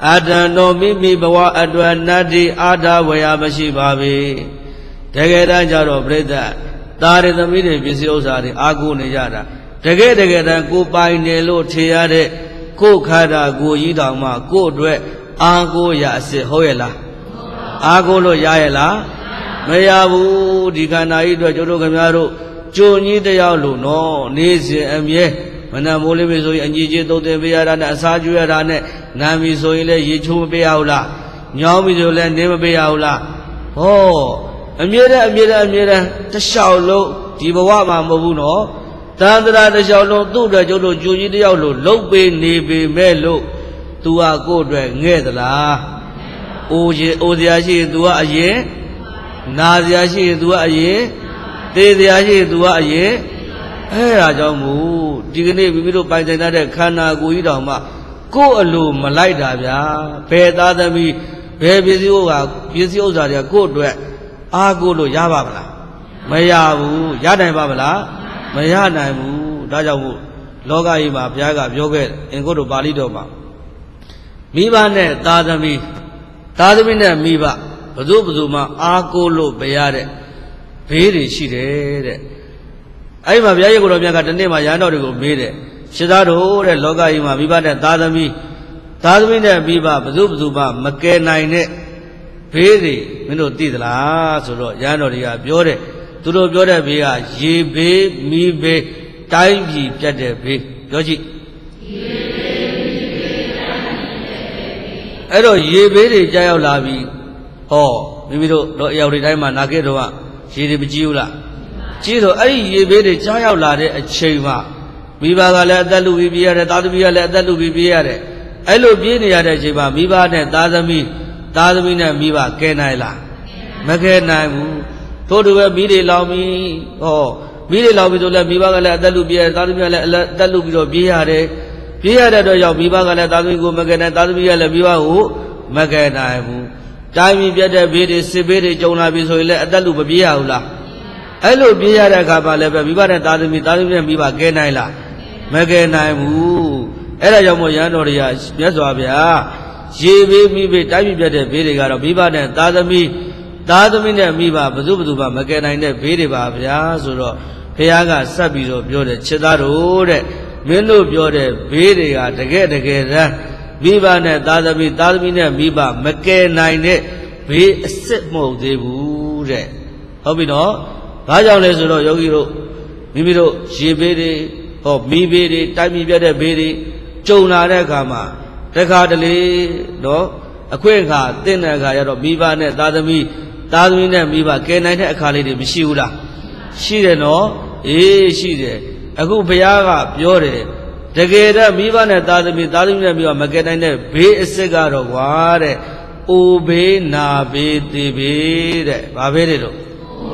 阿达诺咪咪巴瓦阿达那地阿达维亚巴西巴比，这个人叫做不得，大人的米的必须有啥的阿姑你家的，这个人过百年路天涯的，过开的过一道嘛，过对阿姑也是好嘢啦，阿姑路也係啦，沒有ဘူးဒီကနာဤအတွက်ကျတို့ခင်ဗျားတို့ကျုံကြီးတရားလို့နော်နေစဉ်အမြဲမနမိုးလေးပဲဆိုရင်အညီကြီးသုံးသင်ပေးရတာနဲ့အစာကျွေးရတာနဲ့နာမီဆိုရင်လည်းရေချိုးမပေးရဘူးလားညောင်းပြီဆိုလည်းနေမပေးရဘူးလားဟောအမြဲတမ်းတစ်လျှောက်လုံးဒီဘဝမှာမဟုတ်ဘူးနော်တန်ត្រာတစ်လျှောက်လုံးသူ့အတွက်ကျတို့ကျုံကြီးတရားလို့လှုပ်ပေးနေပေမဲ့လို့သူဟာကိုယ့်အတွက်ငဲ့သလားအိုစရာရှိရင်သူကအရင်နာစရာရှိရင်သူကအရင်သေစရာရှိရင်သူကအရင်အဲ့ဒါကြောင့်မို့ဒီကနေ့မိမိတို့ပိုင်ဆိုင်တဲ့ခန္ဓာကိုယ်ကြီးတောင်မှကိုယ့်အလိုမလိုက်တာဗျာဘယ်သားသမီးဘယ်ပစ္စည်းဥစ္စာတွေကိုယ့်အတွက်အားကိုးလို့ရပါမလားမရဘူးရနိုင်ပါမလားမရနိုင်ဘူးဒါကြောင့်မို့လောကကြီးမှာဘုရားကပြောခဲ့အင်္ဂုတ္တပါဠိတော်မှာမိဘနဲ့သားသမီးနဲ့မိဘဘယ်သူမှအားကိုးလို့မရတဲ့ဘေးတွေရှိတယ်တဲ့အဲ့မှာဘုရားရဲ့ကိုယ်တော်မြတ်ကတနေ့မှာရဟန်းတော်တွေကိုမေးတယ်ရှင်သားတို့တဲ့လောကကြီးမှာမိဘနဲ့သားသမီးနဲ့မိဘဘယ်သူမှမကယ်နိုင်တဲ့ဘေးတွေမင်းတို့သိသလားဆိုတော့ရဟန်းတော်တွေကပြောတယ်သူတို့ပြောတဲ့ဘေးကရေဘေးမိဘေးတိုင်းပြည်ပြတ်တဲ့ဘေးပြောကြည့်အဲ့တော့ရေဘေးတွေကြားရောက်လာပြီဟောမိမိတို့တော့အရောက်တွေတိုင်းမှာနာခဲ့တော့ရေတွေမကြည့်ဘူးလားကြည့်တော့အဲ့ဒီရေဘေးတွေကြားရောက်လာတဲ့အချိန်မှာမိဘကလည်းအသက်လူပြီးပြေးရတယ်သားသမီးကလည်းအသက်လူပြီးပြေးရတယ်အဲ့လိုပြေးနေရတဲ့အချိန်မှာမိဘနဲ့သားသမီးနဲ့မိဘကဲနိုင်လားမကဲနိုင်ဘူးတို့တူပဲမိတွေလောင်ပြီးဟောမိတွေလောင်ပြီးဆိုလည်းမိဘကလည်းအသက်လူပြေးရတယ်သားသမီးကလည်းအသက်လူပြီးတော့ပြေးရတယ်ပြေးရတဲ့တော့ရောက်မိဘကလည်းသားသမီးကိုမကဲနိုင်သားသမီးကလည်းမိဘကိုမကဲနိုင်ဘူးတိုင်းပြည်ပြတ်တဲ့ဘေးတွေစစ်ဘေးတွေကြုံလာပြီဆိုရင်လည်းအသက်လူမပြေးရဘူးလားအဲ့လိုပြေးရတဲ့အခါမှာလည်းပဲမိဘနဲ့သားသမီးနဲ့မိဘကဲနိုင်လားမကဲနိုင်ဘူးအဲ့ဒါကြောင့်မို့ရဟန်းတော်တွေကမြတ်စွာဘုရားရေဘေးမိဘေးတိုင်းပြည်ပြတ်တဲ့ဘေးတွေကတော့မိဘနဲ့သားသမီးနဲ့မိဘဘယ်သူမှမကယ်နိုင်တဲ့ဘေးတွေပါဗျာဆိုတော့ဘုရားကဆက်ပြီးတော့ပြောတယ်ချစ်သားတို့တဲ့မင်းတို့ပြောတဲ့ဘေးတွေကတကယ်တမ်းမိဘနဲ့သားသမီးနဲ့မိဘမကယ်နိုင်တဲ့ဘေးအစ်စ်မဟုတ်သေးဘူးတဲ့ဟုတ်ပြီနော်ဘာကြောင့်လဲဆိုတော့ယောဂီတို့မိမိတို့ရေဘေးတွေဟောမိဘေးတွေတိုင်းပြည်ပြတ်တဲ့ဘေးတွေကြုံလာတဲ့အခါမှာတခါတလေနော်အခွင့်အခါတင့်တဲ့အခါကျတော့မိဘနဲ့သားသမီးနဲ့မိဘကယ်နိုင်တဲ့အခါလေးတွေမရှိဘူးလားရှိတယ်နော်အေးရှိတယ်အခုဘုရားကပြောတယ်တကယ်တော့မိဘနဲ့သားသမီးနဲ့မိဘမကယ်နိုင်တဲ့ဘေးအစ်စ်ကတော့ကွာတဲ့အိုဘေးနာဘေးသေဘေးတဲ့ဘာဘေးတွေတော့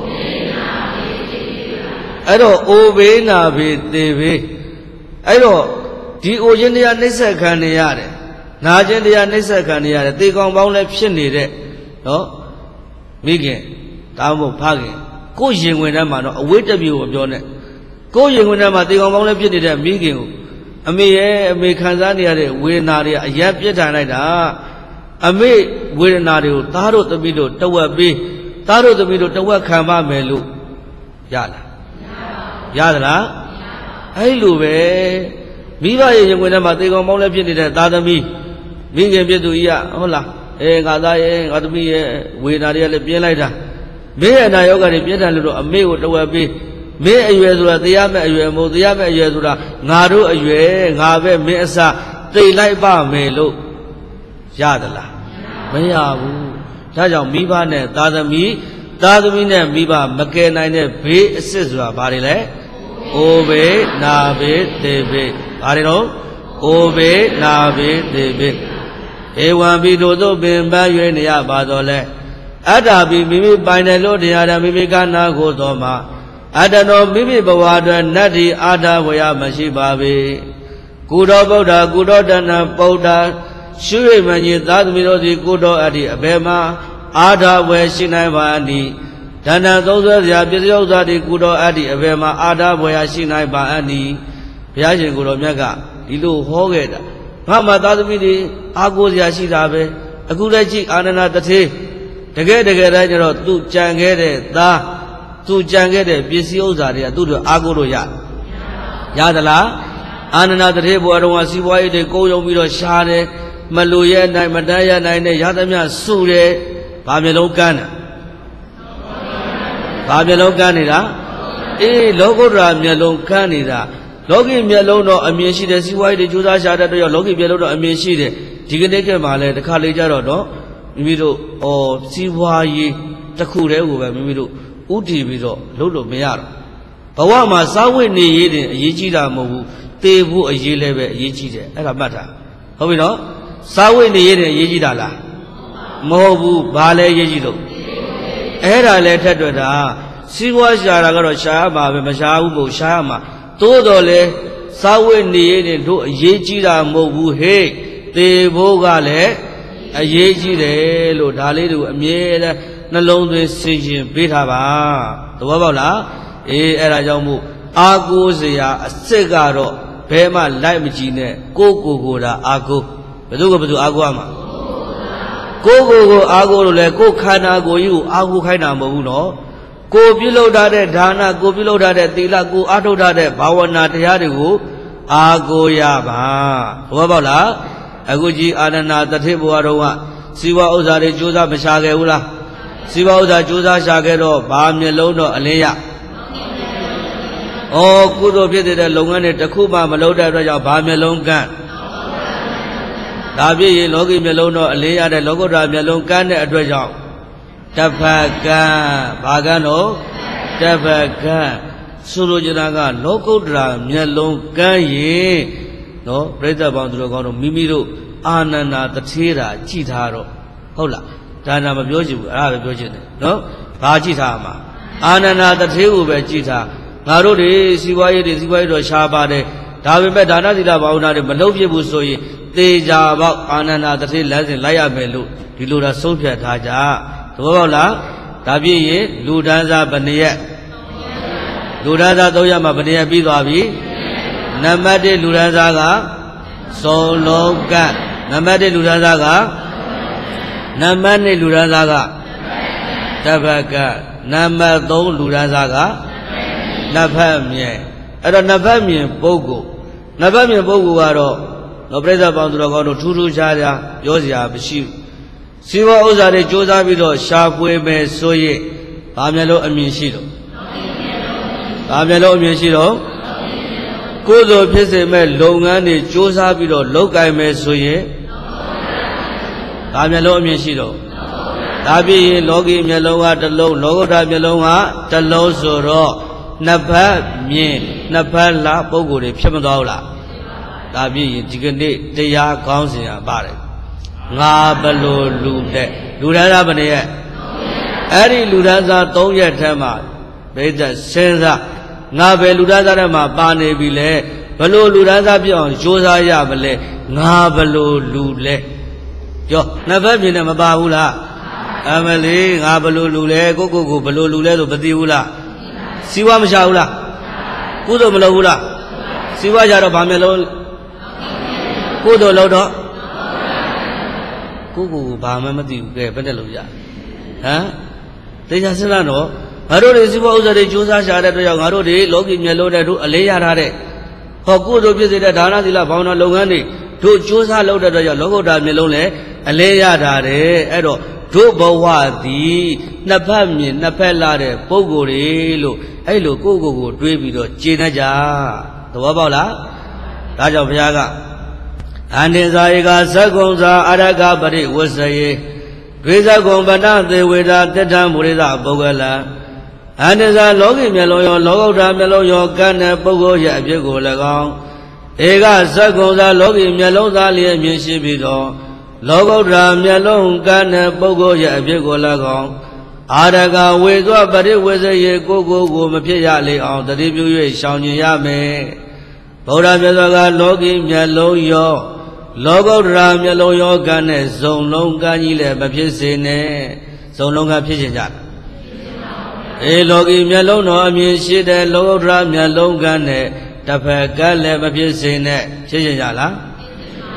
အဲ့တော့အိုဘေးနာဘေးသေဘေးအဲ့တော့ဒီအိုခြင်းတရားနှိမ့်ဆက်ခံနေရတယ်နာခြင်းတရားနှိမ့်ဆက်ခံနေရတယ်သေကောင်ပေါင်းလည်းဖြစ်နေတဲ့နော်မိခင်ဒါမှမဟုတ်ဖခင်ကိုယ်ရင်ဝင်ထဲမှာတော့အဝိတ္တပြေကိုပြောနဲ့ကိုယ်ရင်ဝင်ထဲမှာသေကောင်ပေါင်းလည်းဖြစ်နေတဲ့မိခင်ကိုအမေခံစားနေရတဲ့ဝေဒနာတွေအယက်ပြစ်ထန်လိုက်တာအမေဝေဒနာတွေကိုသားတို့သမီးတို့တဝက်ပေးသားတို့သမီးတို့တဝက်ခံပါမယ်လို့ရလားရသလားအဲ့လိုပဲမိဘရဲ့ရင်ဝင်ထဲမှာသေကောင်ပေါင်းလည်းဖြစ်နေတဲ့သားသမီးမိခင်ပြည့်သူကြီးကဟုတ်လားငါသားရဲ့ငါသမီးရဲ့ဝေဒနာတွေကလည်းပြင်းလိုက်တာမင်းရဲ့အနာရောဂါတွေပြင်းထန်လို့တော့အမေကိုတဝက်ပေးမင်းအရွယ်ဆိုတာတရားမဲ့အရွယ်မဟုတ်တရားမဲ့အရွယ်ဆိုတာငါတို့အရွယ်ငါပဲမင်းအစသိလိုက်ပါမယ်လို့ရသလားမရဘူးဒါကြောင့်မိဘနဲ့သားသမီးနဲ့မိဘမကယ်နိုင်တဲ့ဘေးအစ်စ်ဆိုတာဘာတွေလဲအိုဘေးနာဘေးသေဘေးဘာတွေတော့အိုဘေးနာဘေးသေဘေးဧဝံပိတို့သို့ပင်ပန်း၍နေရပါတော့လဲအတ္တပိမိမိပိုင်တယ်လို့တရားတော်မိမိကနာကိုတော်မှာအတ္တတော်မိမိဘဝအတွက်နတ္တိအာထဝရမရှိပါပေကုတော်ဗုဒ္ဓကုတော်တဏ္ဏဗုဒ္ဓရှုရိမကြီးသာသမီတို့သည်ကုတော်အတ္တိအဘယ်မှာအာထဝယ်ရှိနိုင်ပါအနိတဏ္ဏသုံးဆွဲစရာပစ္စည်းဥစ္စာသည်ကုတော်အတ္တိအဘယ်မှာအာထဝယ်ရှိနိုင်ပါအနိဘုရားရှင်ကိုတော်မြတ်ကဒီလိုဟောခဲ့တာ Mama Tadamidi, Agozia Shidabe, Agudaji Anana Tate, Together, Tu Jangere, Da, Tu Jangere, Bisiozaria, Tu Agoroya. Yadala, Anana Tate, I don't want to see why they go over to Shade, Maluya, Madaya, Nine, Yadamia, Sure, Pamelo Gana. Pamelo Ganida. Logodra Mialon Canida, Logi Mialono, a Mishi, see why the Judas are at your Logi Mialono, a Mishi, Tiganeke Male, the college no, Mido, or see why ye Takure, Mido, Uti Mido, Lodo Mear. Pawama, Sawi Ni, Yijida Mobu, Tebu, a Yileve, Yijide, and a matter. How we know? Sawi Ni, Yijidala, Mobu, Bale Yijido. Era letter to the Siwa Jaragaro Shama, Mashabu Shama, Todole, Sawi Ni, Yejida Mobu, He, Te Bogale, a Yejide, Lodale, a Miera, Nalone Sijin, Bitaba, the Wabala, Era Jamu, Agozia, a Segaro, Pema, Limegine, Coco Goda, Ago, Bedugo Aguama. Go, Ago, Go Kana, go you, Agu Kana Mono. Go below that Dana, go below that Dila, go out of that Bawana Tiadigo, Ago Yaba. Wabala, Aguji Anana, the Tibuaroa, Siwa Ozari Juda Mishagula, Siwa Oza Juda Shagero, Bamilono, Alea. Oh, Kudo Pity the Longane, Takuba, Maloda, Bamilongan. Tabi, Logi Melono, Alea, the Logoda Melongan, a treasure. Tapaga, Bagano, Tapaga, Surujanaga, Lokodra, Mielon Gaye, no, Breda Bandrogono, Mimiro, Anana, the Tira, Chitaro, Hola, Dana Mabuji, Arabic Virgin, no, Pachitama, Anana, the Tiu, Chita, Narudi, Siwai, Siwai, Shabade, Tavibe, Dana, the Bauna, Malovi Busoi, Deja, Anana, the Til, Laya Melu, Dilura Sophia Taja. Tola, Tabi, Ludanza Bania Ludanza Doyama Bania Bidavi, Namade Ludanzaga, Solonga, Namade Ludanzaga, Namane Ludanzaga, Tabaga, Namadon Ludanzaga, Navamie, at a Navamian Bogo, Navamian Bogo, no brother Bandrogo, Turu Jaya, Yosia, Bishu. Siwa Ozare Josa Vido, Sharpway Me Soye, Pamelo Amishido. Pamelo Amishido. Kudo Piseme Longani Josa Vido, Lokai Me Soye, Pamelo Amishido. Tabi Logi Melonga, the low, Logoda Melonga, the low Soro, Napa, Me, Napala, Bogo, Pemadola. Tabi, Jigandi, the Ya Council, Barret. Ngabalo Lude, Ludana Bania, Ari Ludanza, Toya Tema, Beta Senza, Nabe Ludazarama, Bane Bile, Balo Ludanza Bion, Josa Yabale, Ngabalo Lule. Yo, never been a Mabahula, Amali, Ngabalo Lule, Gogo, Balo Lule, Badiula, Siwam Shaula, Kudo Malahula, Siwa Jaro Bamelo, Kudo Lodo. Kuku Bamamati, Peneluja. Huh? They just said, no. Haro is about the Josa Shada, Harodi, Logi Melo, Alea Rade. Hokudo visit Dana Dilla Bauna Logani, to Josa loaded the Logoda Melone, Alea Rade, Edo, to Bawadi, Napami, Napellare, Pogorelo, Elo, Gogo, Drebido, Chinaja, the Wabala, Raja Viaga. And in Zaiga Sagonza Araga Bari was a Reza Gombana, the Weda, the Tamurida, Bogala. And as I log in Melo, Logoda Melo, your Gana, Bogoya, Bigo Lagon. Ega Sagonza, Logi Melo, Dalia, Mishibido, Logoda Melo, Gana, Bogoya, Bigo Lagon. Araga, with what Bari was a Gogo, Mapiali on the debut, Shani Yame. Boda Meloga, Logi Melo, yo. Logo Ramelo Yogane, Zononga Nile, Bapisine, Zononga Pisija. A logi Melono, I mean, she the Logo Ramelo Gane, Tapagale, Bapisine, Chijala.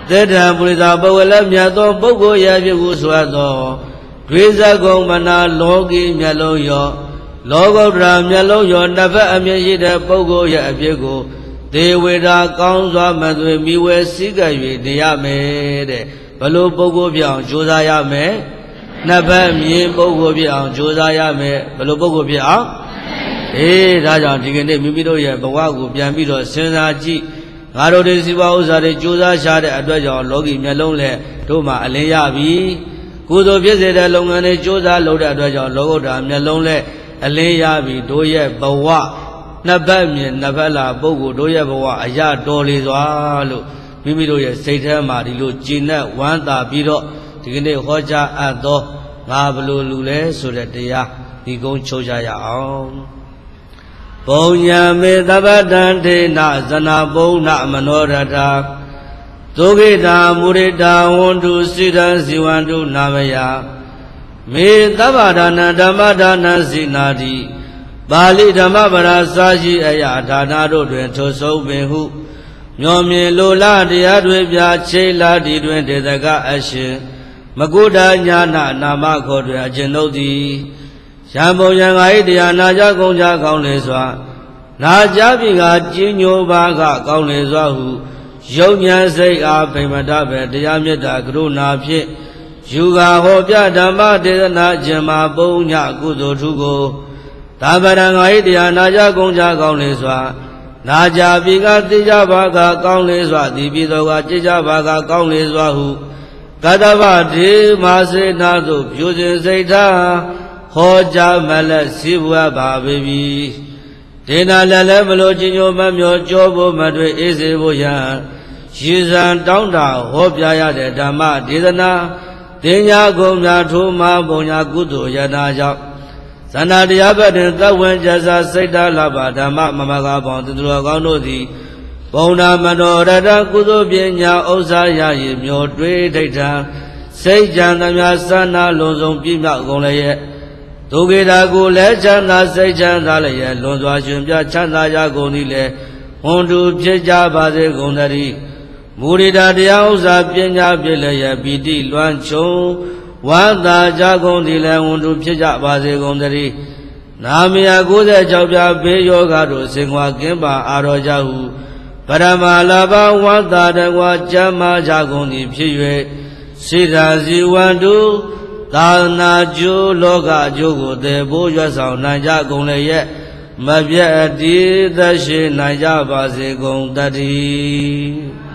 သေတံပုရိသပုဂ္ဂလမြတ်သောပုဂ္ဂိုလ်ရဲ့ဖြစ်ကိုဆိုသောတွေးစကုံမနာလောကီမျက်လုံးရောလောကုတ္တရာမျက်လုံးရောနှစ်ဖက်အမြင်ရှိတဲ့ပုဂ္ဂိုလ်ရဲ့အဖြစ်ကိုဒေဝတာကောင်းစွာမသွေမိဝဲစည်းကပ်၍နေရမယ်တဲ့ဘလို့ပုဂ္ဂိုလ်ပြောင်းကြိုးစားရမယ်နှစ်ဖက်မြင်ပုဂ္ဂိုလ်ပြောင်းကြိုးစားရမယ်ဘလို့ပုဂ္ဂိုလ်ပြောင်းဒါကြောင့်ဒီကနေ့မိမိတို့ရဲ့ဘဝကိုပြန်ပြီးတော့စဉ်းစားကြည့်ငါတို့ဒီစီးပွားဥစ္စာတွေကြိုးစားရှာတဲ့အတွက်ကြောင့်လောကီမျက်လုံးနဲ့တို့မှအလင်းရပြီကုသိုလ်ဖြစ်စေတဲ့လုပ်ငန်းတွေကြိုးစားလုပ်တဲ့အတွက်ကြောင့်လောကုတ္တရာမျက်လုံးနဲ့အလင်းရပြီတို့ရဲ့ဘဝနှစ်ဖက်မြင်နှစ်ဖက်လာပုဂ္ဂိုလ်တို့ရဲ့ဘဝအရာတော်လေစွာလို့မိမိတို့ရဲ့စိတ်ထဲမှာဒီလိုကြည်နဲ့ဝမ်းသာပြီးတော့ဒီကနေ့ဟောကြားအပ်သောငါဘလို့လူလဲဆိုတဲ့တရားဒီကုန်းချုပ်ကြရအောင်ဘုံညာမေတပ္ပတံထေနဇနာဘုံနမနောရထာဒုက္ခိတာမုရိတာဝန္တုစိတံဇီဝန္တုနာမယမေသဗ္ဗဒါနဓမ္မဒါနစိနာတိပါဠိဓမ္မပရာစာရှိအယဒါနာတို့တွင်ထိုဆုံးပင်ဟုမျောမြင်လိုလားတရားတွေပြချိလာဒီတွင်ဒေသကအရှင်မကုဒ္ဒညာနာနာမခေါ်တွင်အကျဉ်တို့သည်ရံပုံရံငါ၏တရားနာကြကုန်ကြကောင်းလေစွာနာကြပြီကကြီးညိုပါကကောင်းလေစွာဟုယုံဉာဏ်စိတ်အားဗိမတပဲတရားမေတ္တာကရုဏာဖြင့်ယူကာဟောပြဓမ္မဒေသနာခြင်းမှာပုံညကုသိုလ်ထုကိုသာဗရံငါ၏တရားနာကြကုန်ကြကောင်းလေစွာနာကြပြီကသိကြပါကကောင်းလေစွာဒီပြည်တော်ကကြည်ကြပါကကောင်းလေစွာဟုကတ္တဗဒေမာစေနာသို့ပြုစဉ်စိတ်ထားဟောကြားမလက်စီးပွားပါပေပြီဒေနာလည်းလည်းမလို့ကြီးညိုမမျောကြောဖို့မတွေ့အေးစေဖို့ရန်ရည်စံတောင်းတာဟောပြရတဲ့ဓမ္မဒေသနာတင်ညာကုန်များထိုးမှာပုံညာကုသိုလ်ယနာကြောင့်ဇန္နာတရားဘက်တွင်သဝ္ဝင်ကြစာစိတ်ထားလာပါဓမ္မမမကပေါင်းသူတော်ကောင်းတို့သည်ဘုံနာမနောရတကုသိုလ်ပညာဥစ္စာရည်မျောတွေးထိတ်ထံစိတ်ကြံသမျှစန္နာလုံးစုံပြည့်မြောက်ကုန်လည်းရဲ့ဒုက္ခိတာကိုလည်းချမ်းသာစိတ်ချမ်းသာလည်းရဲ့လွန်စွာရှင်ပြချမ်းသာကြကုန်သည်လည်းဝန်တူဖြစ်ကြပါစေကုန်သတည်းမူရိတာတရားဥစ္စာပညာပြည့်လည်းရဲ့ပီတိလွမ်းချုံဝန္တာကြကုန်သည်လည်းဝန်တူဖြစ်ကြပါစေကုန်သတည်းနာမယ96ပြဘေးယောဂတို့စင်ခွာကင်းပါအာရောကြဟုပရမလာဘဝန္တာတကွာကျမ်းမာကြကုန်သည်ဖြစ်၍စိတ္တဇီဝန္တုသာနာကျိုးလောကအကျိုးကိုတည်ဖို့ရွတ်ဆောင်နိုင်ကြကုန်လေရဲ့မပြတ်တည်သက်ရှိနိုင်ကြပါစေကုန်တည်း